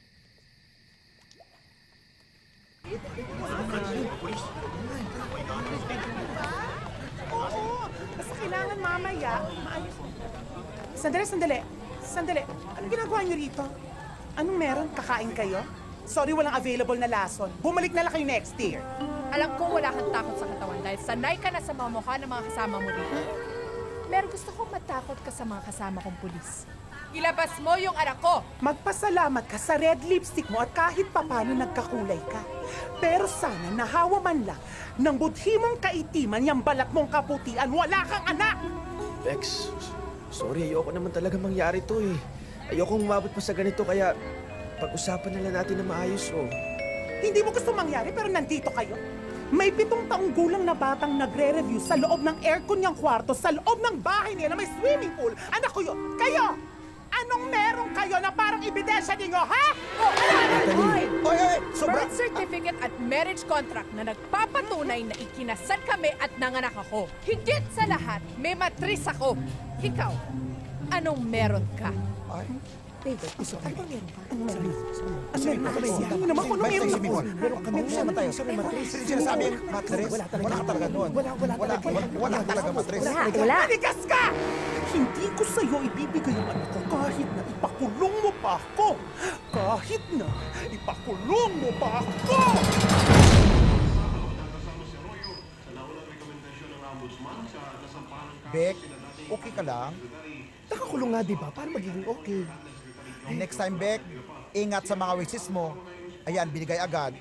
Oo, basta kailangan mamaya. Maayos. Sandali, sandali. Sandali. Anong ginagawa niyo rito? Anong meron? Kakain kayo? Sorry, walang available na lason. Bumalik na lang kayo next year. Alam ko wala kang takot sa katawan dahil sanay ka na sa mga mukha ng mga kasama mo dito. Pero gusto kong matakot ka sa mga kasama kong pulis. Ilabas mo yung anak ko! Magpasalamat ka sa red lipstick mo at kahit papano nagkakulay ka. Pero sana nahawa man lang ng budhi mong kaitiman yung balat mong kaputian, wala kang anak! Bex, sorry, ayoko naman talaga mangyari to eh. Ayokong umabot pa sa ganito kaya pag-usapan na lang natin na maayos oh. Hindi mo gusto mangyari pero nandito kayo. May pitong taong gulang na batang nagre-review sa loob ng aircon niyang kwarto, sa loob ng bahay niya na may swimming pool. Anak ko yun, kayo! Anong meron kayo na parang ebidensya ninyo, ha? Oh, Oy! Oy, oy! Birth certificate at marriage contract na nagpapatunay na ikinasal kami at nanganak ako. Higit sa lahat, may matris ako. Ikaw, anong meron ka? David, isa pa ba meron ka? Ano meron? Ano meron? Ano naman kung ano meron ako? Meron kami naman tayo. Sinasabi yung matres. Wala ka talaga doon. Wala, wala talaga. Wala talaga matres. Wala, wala. Manigas ka! Hindi ko sa'yo ibibigay ang anak ko kahit na ipakulong mo pa ako. Kahit na ipakulong mo pa ako! Bek, okay ka lang? Nakakulong nga, di ba? Paano magiging okay? Next time, Bek, ingat sa mga wishes mo. Ayan, binigay agad.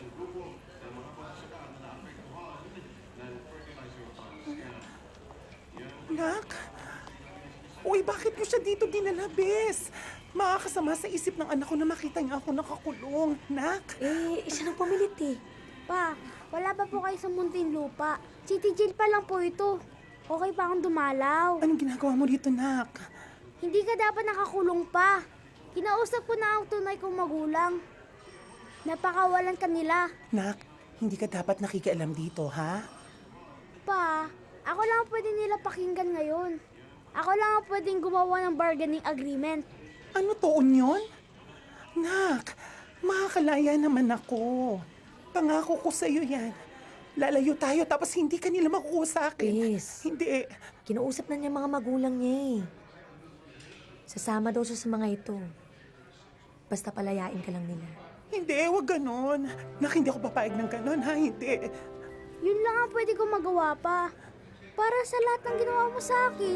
Nak? Uy, bakit ko siya dito dinala, Bes? Makakasama sa isip ng anak ko na makita niya ako nakakulong. Nak? Eh, siya nang pumilit eh. Pa, wala pa po kayo sa Muntinlupa. City jail pa lang po ito. Okay pa akong dumalaw. Anong ginagawa mo dito, Nak? Hindi ka dapat nakakulong pa. Kinausap ko na ang tunay kong magulang. Napakawalan kanila. Nak, hindi ka dapat nakikialam dito, ha? Pa, ako lang ang pwede nila pakinggan ngayon. Ako lang ang pwedeng gumawa ng bargaining agreement. Ano to, Union? Nak, makakalaya naman ako. Pangako ko sa'yo yan. Lalayo tayo tapos hindi ka nila makukuha sa akin. Yes. Hindi. Kinausap na niya mga magulang niya eh. Sasama daw siya sa mga ito. Basta palayain ka lang nila. Hindi, wag ganon. Nak, hindi ako papayag ng ganon, ha? Hindi. Yun lang ang pwede kong magawa pa. Para sa lahat ng ginawa mo sa akin.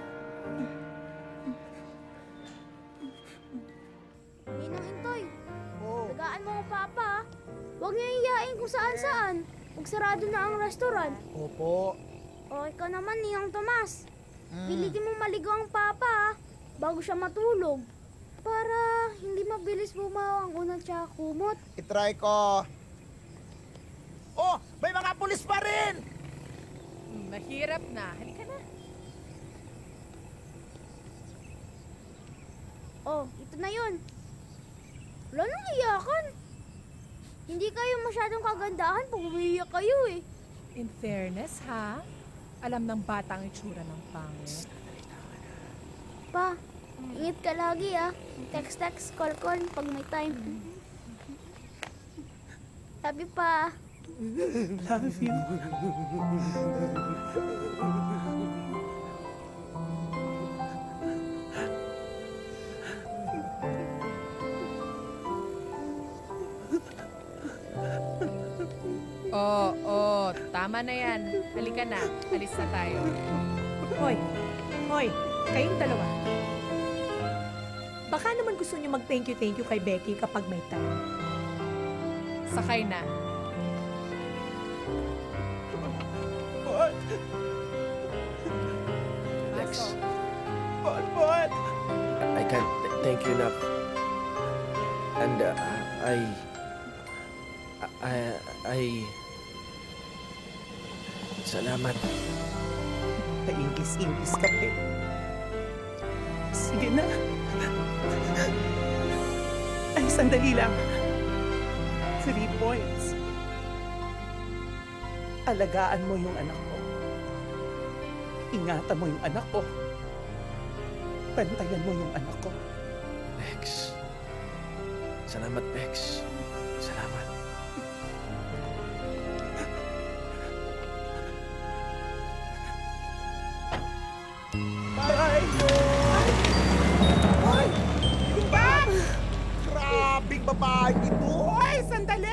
Ninang Intoy, tagaan mo ang papa. Huwag niya iyain kung saan-saan. Magsarado na ang restaurant. Opo. O ikaw naman, Ninang Tomas. Mm. Pilitin mo maligo ang papa bago siya matulog. Para hindi mabilis bumawa ang unang tsaka kumot. Itry ko. Oh, may mga pulis pa rin! Mahirap na. Halika na. Oh, ito na yun. Wala nang iyakan. Hindi kayo masyadong kagandahan pag umiiyak kayo eh. In fairness, ha? Alam ng bata ang itsura ng pangit. Pa, ingat ka lagi ah. Text-text, call-call pag may time. Sabi pa. Love you. Oo, oh, tama na yan. Halika na. Alis na tayo. Hoy, hoy, kayong dalawa. Baka naman gusto niyo mag-thank you, thank you kay Becky kapag may time. Sakay na. What? Lex, What? What? I can't th- thank you enough. And uh, I... I... I... Salamat. Naingis-ingis ka eh. Sige na. Ay, sandali lang. Three points. Alagaan mo yung anak ko. Ingatan mo yung anak ko. Pantayan mo yung anak ko. Bex. Salamat, Bex. Salamat. Bye! Hoy! Yung bag! Grabing babae ito! Hoy! Sandali!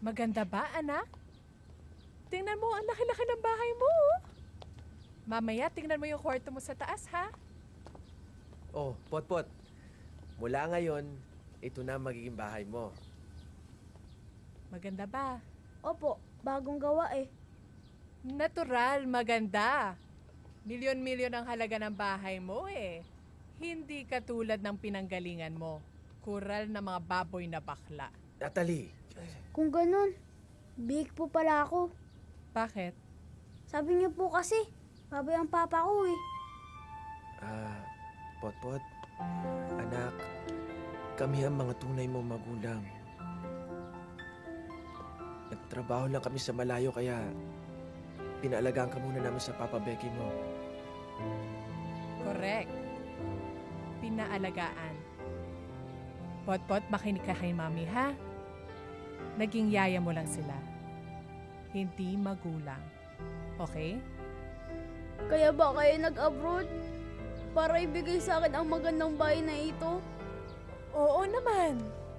Maganda ba, anak? Tingnan mo, ang laki-laki ng bahay mo. oh. Mamaya, tingnan mo yung kwarto mo sa taas, ha? Oh, Potpot. Mula ngayon, ito na ang magiging bahay mo. Maganda ba? Opo, bagong gawa eh. Natural, maganda. Milyon-milyon ang halaga ng bahay mo eh. Hindi katulad ng pinanggalingan mo. Kural na mga baboy na bakla. Natalie! Kung ganun, big po pala ako. Bakit? Sabi niyo po kasi, baboy ang papa ko eh. Ah, Potpot, anak, kami ang mga tunay mong magulang. Nagtrabaho lang kami sa malayo kaya pinaalagaan ka muna namin sa Papa Becky mo. Correct. Pinaalagaan. Pot-pot, makinig ka kay mami, ha? Naging yaya mo lang sila. Hindi magulang. Okay? Kaya ba kayo nag-abroad? Para ibigay sa akin ang magandang bahay na ito? Oo naman.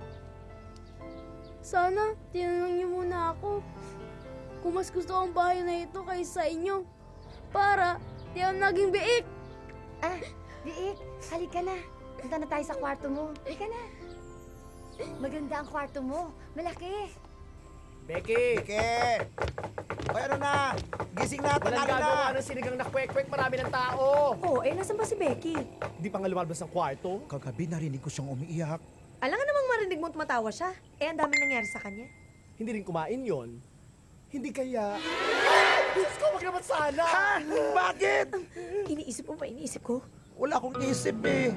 Sana, tinanong niyo muna ako kung mas gusto ang bahay na ito kaysa sa inyo. Para, di ako naging biik. Ah, Biik, halika na. Punta na tayo sa kwarto mo. Halika na. Maganda ang kwarto mo. Malaki. Becky! Becky! Hoy, ano na? Gising na, Walang tanghali na! gagawa ng sinigang na kwek-kwek, marami ng tao! Oh, eh, nasan ba si Becky? Di pa nga lumalabas ng kwarto? Kagabi narinig ko siyang umiiyak. Alam nga namang marinig mo tumatawa siya. Eh, ang daming nangyari sa kanya. Hindi rin kumain yon. Hindi kaya... Diyos ko, wag naman sana! Ha? Bakit? Iniisip mo ba? Iniisip ko? Wala akong isip eh.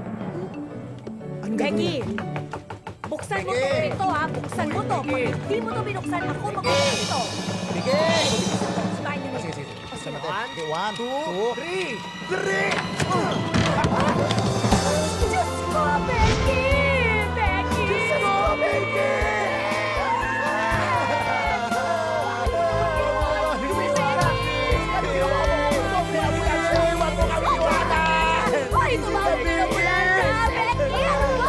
Becky! Buksan mo to ito, ha? Buksan mo to. Pag hindi mo to binuksan, ako magkakasin ito. Becky! Sukain niyo. Sige, sige. Basta natin. One, Okay, one, two, two, three! three! Diyos ko, Becky! Becky! Diyos ko, Becky! Ay, tumawag na ng ambulansya! Becky!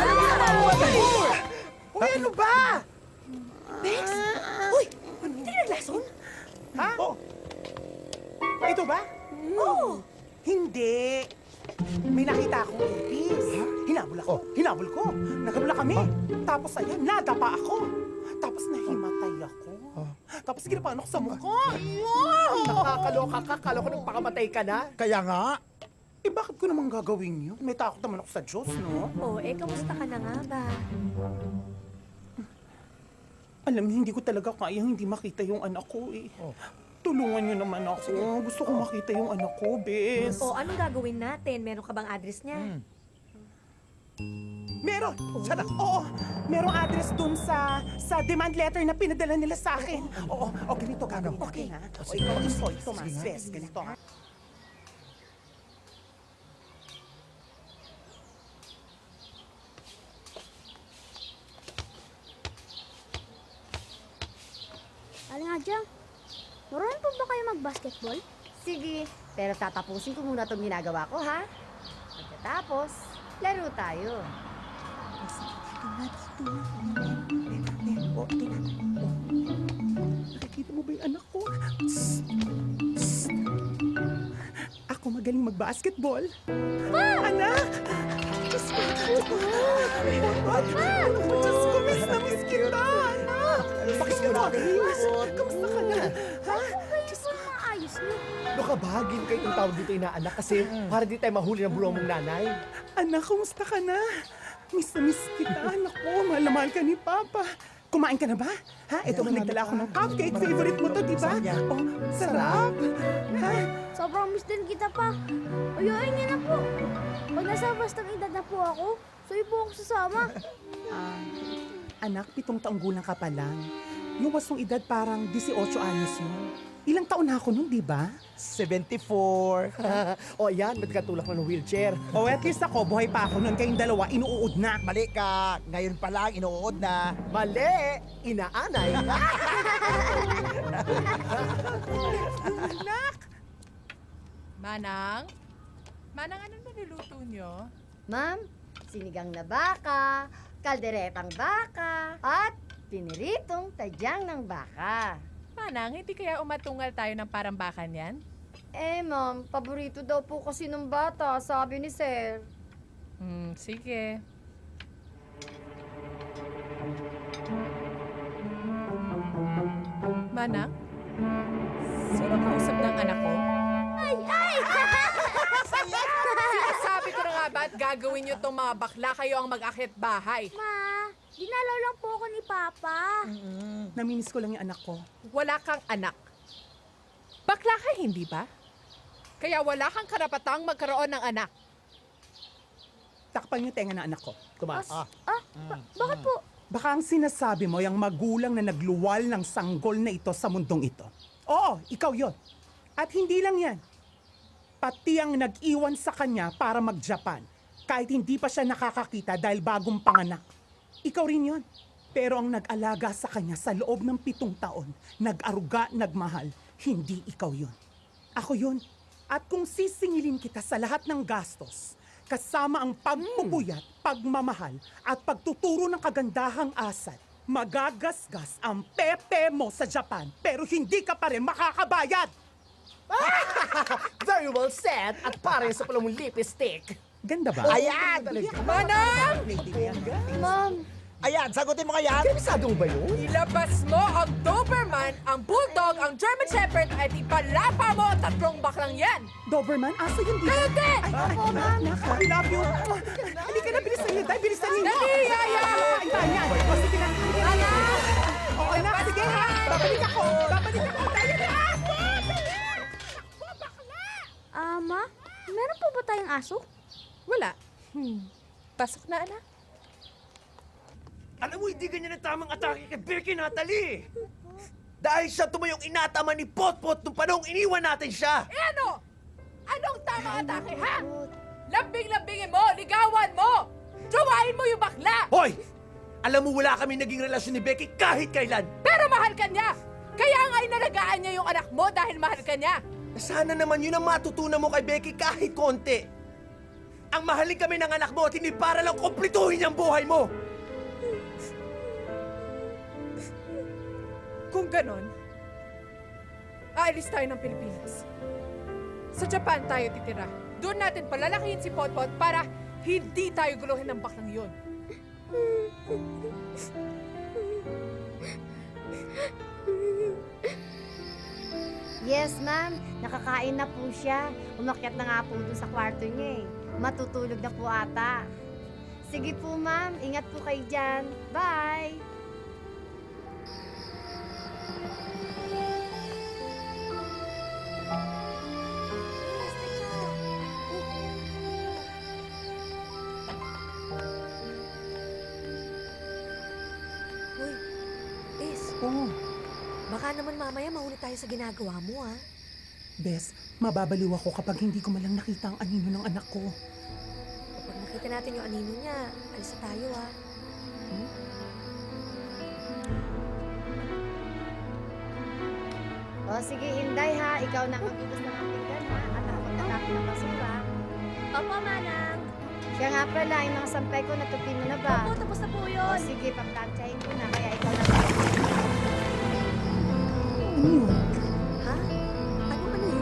Uy, ano ba? Bex! Uy! Hindi naglason? Ha? Oh. Ito ba? Oo! Hindi. May nakita akong ipis. Hinabol ako. Hinabol ko. Nagabula kami. Tapos ayan, nadapa ako. Tapos nahimatay ako. Tapos ginapaano ko sa mukha. Nakakaloka ka, kala ko nung pakamatay ka na. Kaya nga. Eh, bakit ko naman gagawin yun? May takot naman ako sa Diyos, no? Oh, eh, kamusta ka na nga ba? Alam niyo, hindi ko talaga kaya hindi makita yung anak ko, eh. Tulungan niyo naman ako. Gusto ko makita yung anak ko, bes. Oh, anong gagawin natin? Meron ka bang address niya? Meron! Sana, oo! Merong address dun sa sa demand letter na pinadala nila sa akin. Oo, o ganito gagawin. Okay, ha? O ikaw, Isoy, Tomas, bes, ganito, ha? Aling nga dyan, marunong po ba kayo mag-basketball? Sige, pero tatapusin ko muna itong ginagawa ko, ha? Pagkatapos, laro tayo. O, ito na. O. Nakikita mo ba yung anak ko? Psst. Psst. Ako magaling mag-basketball. Ah! Anak! Diyos ko! Diyos ko! Diyos ko! Miss na miss kita! Anak! Bakit mo na Kamusta ka na? Ha? Diyos ko, maayos niyo. Ano ka ba? Hindi kayo itong tawag dito inaanak kasi para di tayo mahuli ng bulo mong nanay. Anak, kumusta ka na? Miss na miss kita, anak ko. Mahal na mahal ka ni Papa. Kumain ka na ba? Ha? Ito ang nagdala ako ng cupcake. Favorite mo to, di ba? Oh, sarap. Ha? Sobrang miss din kita pa. Ayain niya na po. Pag nasa bastang edad na po ako, suwi po ako sasama. Ah, anak, pitong taong gulang ka pa lang. Yung wasong edad parang eighteen anyos yun. Ilang taon na ako nun, di ba? seventy-four. O yan, ba't ka tulak na ng wheelchair? O at least ako, buhay pa ako nun. Kayong dalawa, inuud na. Mali ka. Ngayon pa lang, inuod na. Mali! Inaanay! Anak! Manang? Manang, anong niluluto nyo? Ma'am, sinigang na baka, kalderetang baka, at Piniritong tadyang ng baka. Manang, hindi kaya umatungal tayo ng parang baka niyan? Eh, ma'am, paborito daw po kasi ng bata, sabi ni Sir. Hmm, sige. Manang? Sino kausap ng anak ko? Ay, ay! Sinasabi ko na nga ba at gagawin niyo tong mga bakla kayo ang mag-akit bahay? Ma, dinalaw lang po ako ni Papa. Namimiss ko lang yung anak ko. Wala kang anak. Bakla ka, hindi ba? Kaya wala kang karapatang magkaroon ng anak. Takpan yung tenga ng anak ko. Tumas. Ah, ba- bakit po? Baka ang sinasabi mo yung magulang na nagluwal ng sanggol na ito sa mundong ito. Oo, ikaw yon. At hindi lang yan. Pati ang nag-iwan sa kanya para mag-Japan. Kahit hindi pa siya nakakakita dahil bagong panganak. Ikaw rin yon. Pero ang nag-alaga sa kanya sa loob ng pitong taon, nag-aruga, nagmahal, hindi ikaw yon. Ako yon. At kung sisingilin kita sa lahat ng gastos, kasama ang pagpupuyat, pagmamahal, at pagtuturo ng kagandahang asal, magagasgas ang pepe mo sa Japan, pero hindi ka pa rin makakabayad! Very well said at pare sa pala mong lipstick. Ganda ba? Ayan! Manang! Ma'am! Ayan, sagutin mo kaya. Kabisado mo ba yun? Ilabas mo ang Doberman, ang Bulldog, ang German Shepherd at ipalapa mo ang tatlong baklang yan! Doberman? Asa yun dito? Hindi! Ako, ma'am! I love you! Hindi ka na, bilisan niyo, dahil bilisan niyo! Dali, Yaya! Hintayin niya! O, sige na! Anak! Oo, anak, sige ha! Babalik ako! Babalik ako! Tayo na! Ah, Ma, meron po ba tayong aso? Wala. Hmm. Pasok na, anak. Alam mo, hindi ganyan ang tamang atake kay Becky, Natalie! Dahil siya tumayong inatama ni Potpot nung panahong iniwan natin siya! Eh ano? Anong tamang atake, ha? Lambing-lambingin mo! Ligawan mo! Jowain mo yung bakla! Hoy! Alam mo, wala kami naging relasyon ni Becky kahit kailan! Pero mahal ka niya! Kaya nga inalagaan niya yung anak mo dahil mahal ka niya! Sana naman yun ang matutunan mo kay Becky kahit konti! Ang mahalin kami ng anak mo at hindi para lang kumplituhin ang buhay mo! Kung ganon, aalis tayo ng Pilipinas. Sa Japan tayo titira. Doon natin palalakihin si Potpot para hindi tayo guluhin ng baklang yun. Yes, ma'am. Nakakain na po siya. Umakyat na nga po doon sa kwarto niya eh. Matutulog na po ata. Sige po, ma'am. Ingat po kayo dyan. Bye! Hoy, Bes. Oo. Baka naman mamaya mahuli tayo sa ginagawa mo, ha? Bes, mababaliw ako kapag hindi ko malang nakita ang anino ng anak ko. Kapag nakita natin yung anino niya, alis na tayo, ha? Hmm? O sige, Inday ha. Ikaw na ang ubus ng pinggan ha. At ako magtatapin ng basura. Opo, Manang. Siya nga pala, yung mga sampay ko, natupin mo na ba? Opo, tapos na po yun. O sige, paplantsahin ko na. Kaya ikaw na. Ano yun? Ha? Ano ano yun?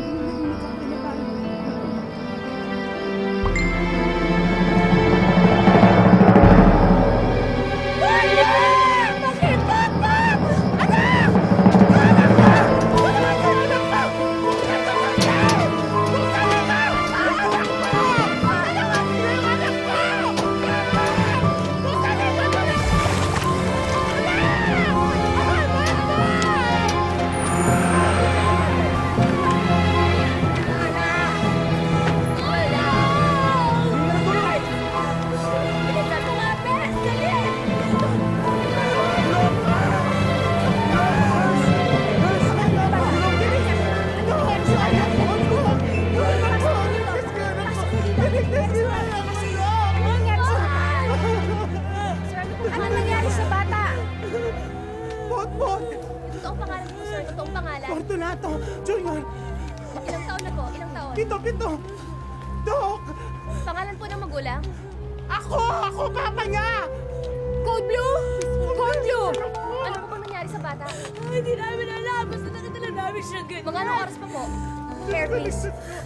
Ano nangyari sa bata? Potpot! Totoong pangalan po, sir. Totoong pangalan. Fortunato! Junior! Ilang taon na po? Ilang taon? Pito, pito! Dok! Pangalan po ng magulang? Ako! Ako, papa niya! Code Blue! Code you! Ano po bang nangyari sa bata? Hindi namin alam. Basta nakatala namin siya ganyan. Mga anong oras pa po? Air, please.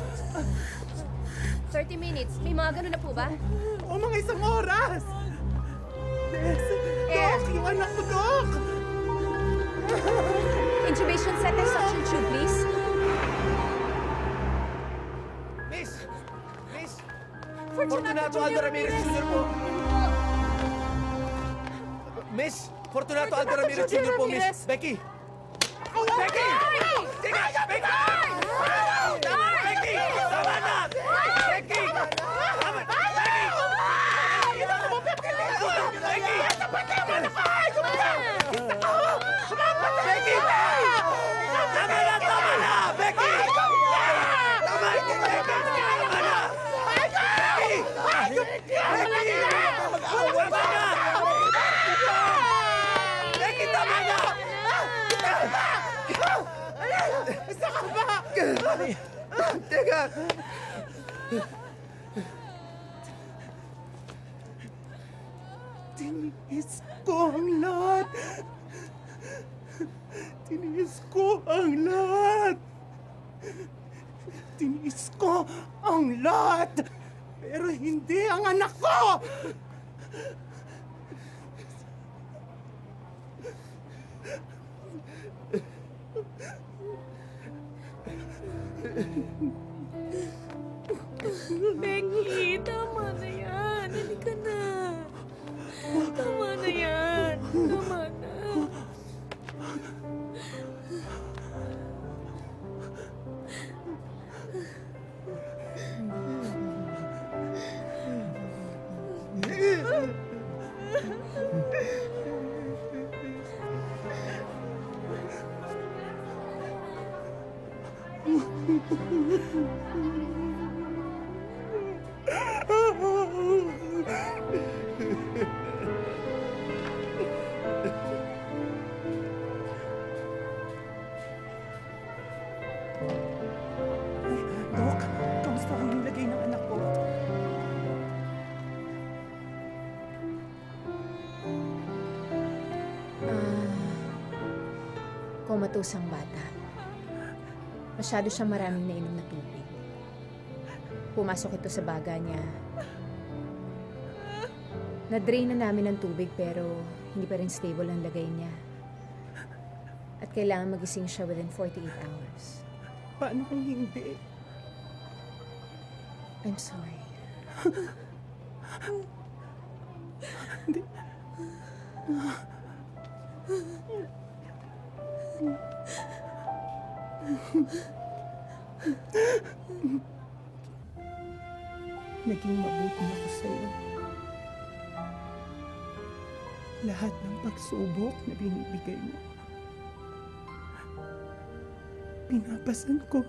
thirty minutes. May mga ganun na po ba? O mga isang oras! Yes! Air. Dok! Yung anak ko, Dok! Intubation set and suction tube, please. Miss! Miss! Fortunato Aldo Junior Ramirez Junior po. Miss! Fortunato Aldo Ramirez Junior po, Miss. Becky! Becky! Sige! Becky! Becky! Tama na! Becky! Tama na! Becky! Becky! Becky! Tama na! Tama na! Becky! Tama na! Becky! Tama na! Becky! Becky! Tama na! Becky, tama na! Saan ka ba? Teka! Tiniis ko ang lahat. Tiniis ko ang lahat. Tiniis ko ang lahat. Pero hindi ang anak ko! Becky, tama na yan. Halika na. Tama na yan. Tama na. Dok, kamusta ang nilagay ng anak ko? Ah, comatose ang bata. Masyado siya maraming nainom na tubig. Pumasok ito sa baga niya. Na-drain na namin ng tubig pero hindi pa rin stable ang lagay niya. At kailangan magising siya within forty-eight hours. Paano kung hindi? I'm sorry. Hindi. Naging mabuti ako sa'yo. Lahat ng pagsubok na binibigay mo, pinapasan ko.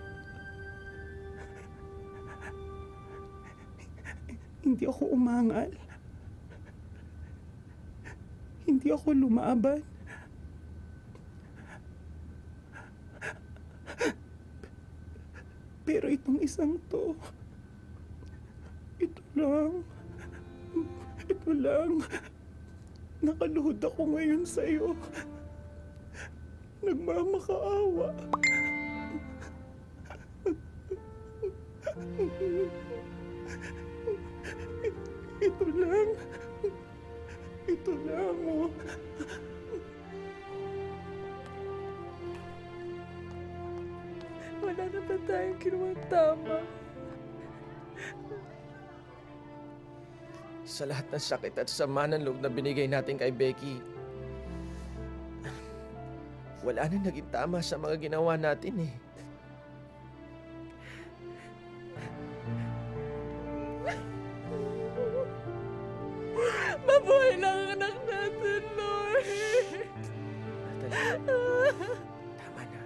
Hindi ako umangal. Hindi ako lumaban. Pero itong isang to, ito lang, ito lang, nakaluhod ako ngayon sa'yo. Nagmamakaawa. Ito lang. Ito lang, oh. Wala na ba tayong ginawang tama? Sa lahat ng sakit at sama ng loob na binigay natin kay Becky, wala na naging tama sa mga ginawa natin eh. Mabuhay lang ang anak natin, Lord! Tama na.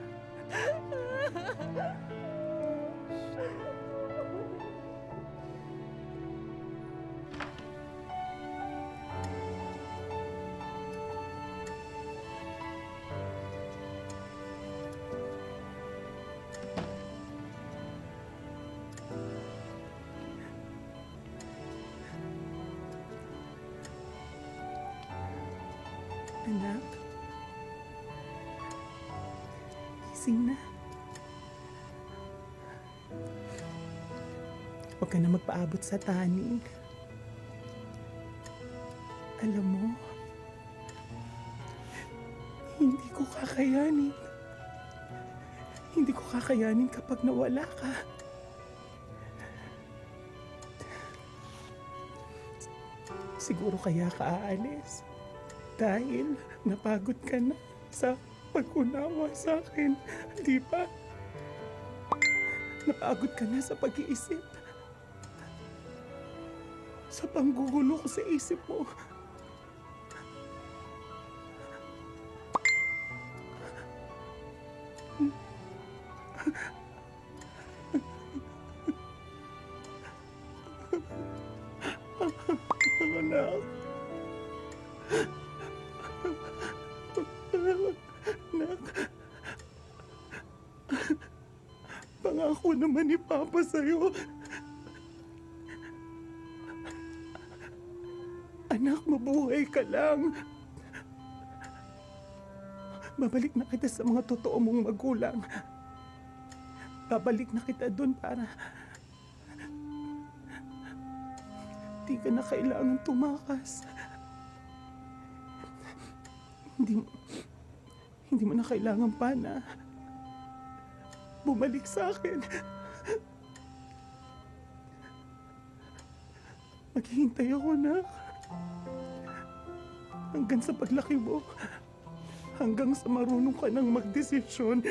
Gising na. Huwag ka na magpaabot sa tanig. Alam mo, hindi ko kakayanin. Hindi ko kakayanin kapag nawala ka. Siguro kaya ka aalis dahil napagod ka na sa pag-unawa sa akin, di ba? Napagod ka na sa pag-iisip. Sa panggugulo ko sa isip mo. Anak. Anak. Pangako naman ni Papa sa'yo. Anak, mabuhay ka lang. Babalik na kita sa mga totoo mong magulang. Babalik na kita doon para di ka na kailangan tumakas. Hindi mo, hindi mo na kailangan pa na bumalik sa akin. Maghihintay ako, na hanggang sa paglaki mo, hanggang sa marunong ka nang magdesisyon.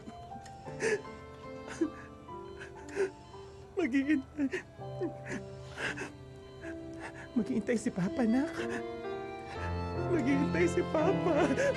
Maghihintay. Maghihintay si Papa, nak. Maghihintay si Papa.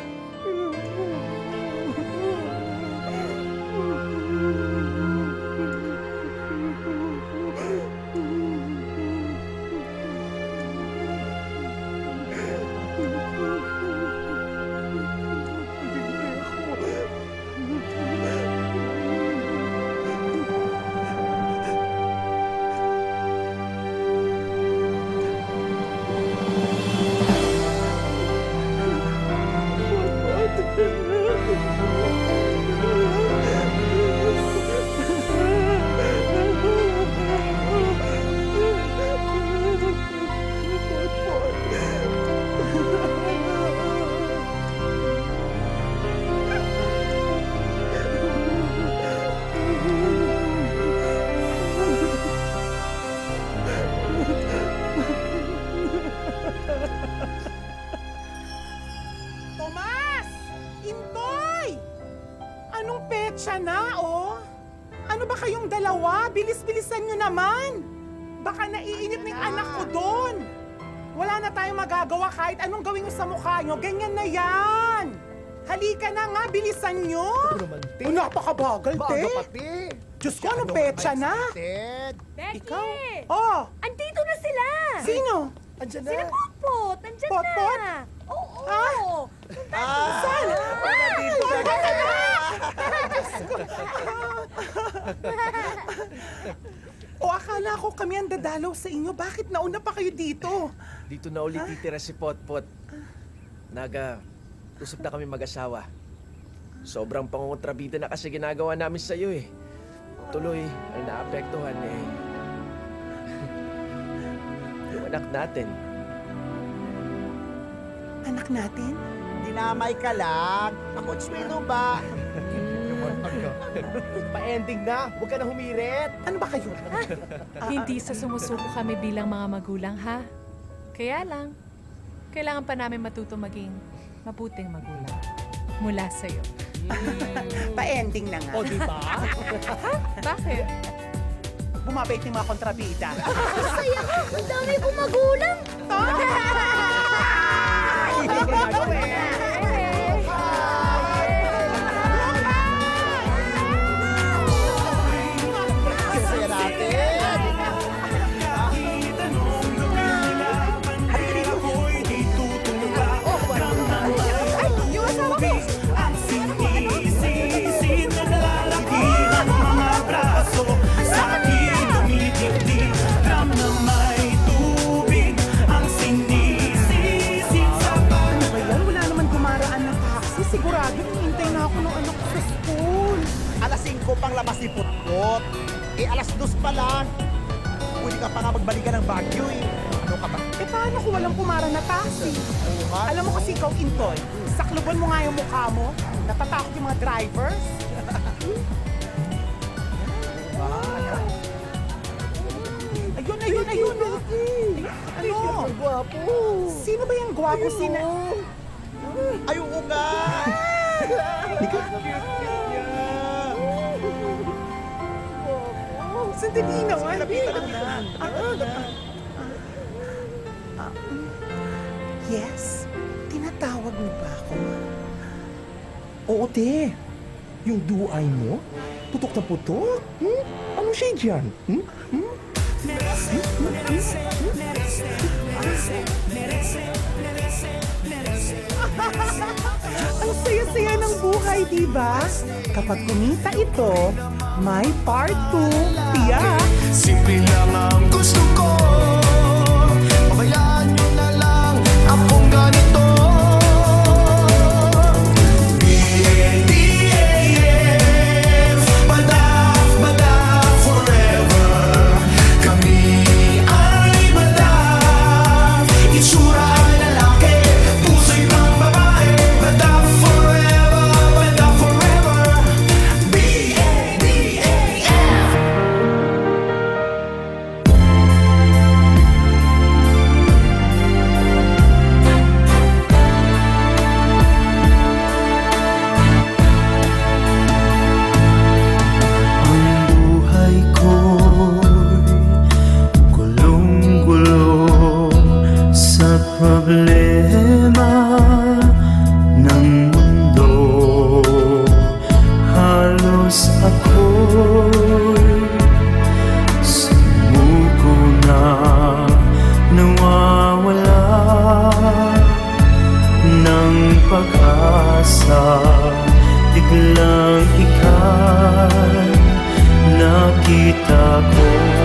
Tomas! Intoy! Anong petsa na, oh? Ano ba kayong dalawa? Bilis-bilisan nyo naman! Baka naiinip ng anak ko doon! Wala na tayong magagawa kahit anong gawin nyo sa mukha nyo. Ganyan na yan! Halika na nga, bilisan nyo! Oh, napakabagal, te! Bago pati! Diyos ko, anong petsa na? Becky! Ikaw? Oh! Andito na sila! Sino? Andyan na. Sila Potpot! Andyan Potpot? na! Oo! Ah? Ah! Saan? Ay! Potpot ka na! O akala ko kami ang dadalaw sa inyo. Bakit nauna pa kayo dito? Dito na ulit titira si Potpot. Naga, usap na kami mag-asawa. Sobrang pangungontrabida na kasi ginagawa namin sa iyo eh. Tuloy, ang naapektuhan eh. Yung anak natin. Anak natin? Dinamay ka lang. Ako, swelo ba? Pa-ending na. Huwag ka na humirit. Ano ba kayo? Hindi sa sumusuko kami bilang mga magulang, ha? Kaya lang, kailangan pa namin matuto maging mabuting magulang mula sa'yo. Pa-ending na nga. O, di ba? Ha? Bakit? Bumabait yung mga kontrabida. Masaya ka! Ang dami kong magulang! Saya natin! Yung asawa ko! Ang sinisisi na nalalakihan mga braso sa akin tumitigdig, drum na may tubig. Ang sinisisi sa Ano ba yan? Wala naman gumana. balot. Eh, alas dos pa lang. Pwede ka pa nga magbalikan ng Baguio eh. Ano ka ba? Eh, paano kung walang pumarang na taxi? Oo nga. Alam mo kasi ikaw, Intoy, sakluban mo nga yung mukha mo. Natatakot yung mga drivers. Ayun, ayun, ayun. oh. Ano? Gwapo. Sino ba yung gwapo? Sina... Ay, oo nga. Sandali naman. Lapitan mo na. Ah, yes? Tinatawag mo ba ako? Oo, te. Yung duay mo, putok na putok. Hmm? Ano siya dyan? Hmm? Hmm? Ang saya-saya ng buhay, di ba? Kapag kumita ito, may part two. Tiyak! Simple lang ang gusto ko. Pabayaan nyo na lang akong ganito. B A D A F, Badaf, Badaf forever. Kami ay Badaf. Itsura ay lalaki, puso'y pang babae. Badaf forever, Badaf forever. B A D A F. Buhay ko'y gulong-gulong sa problema ng mundo. Halos ako'y sumuko na, nawawala ng pag-asa. Biglang ika'y nakita ko.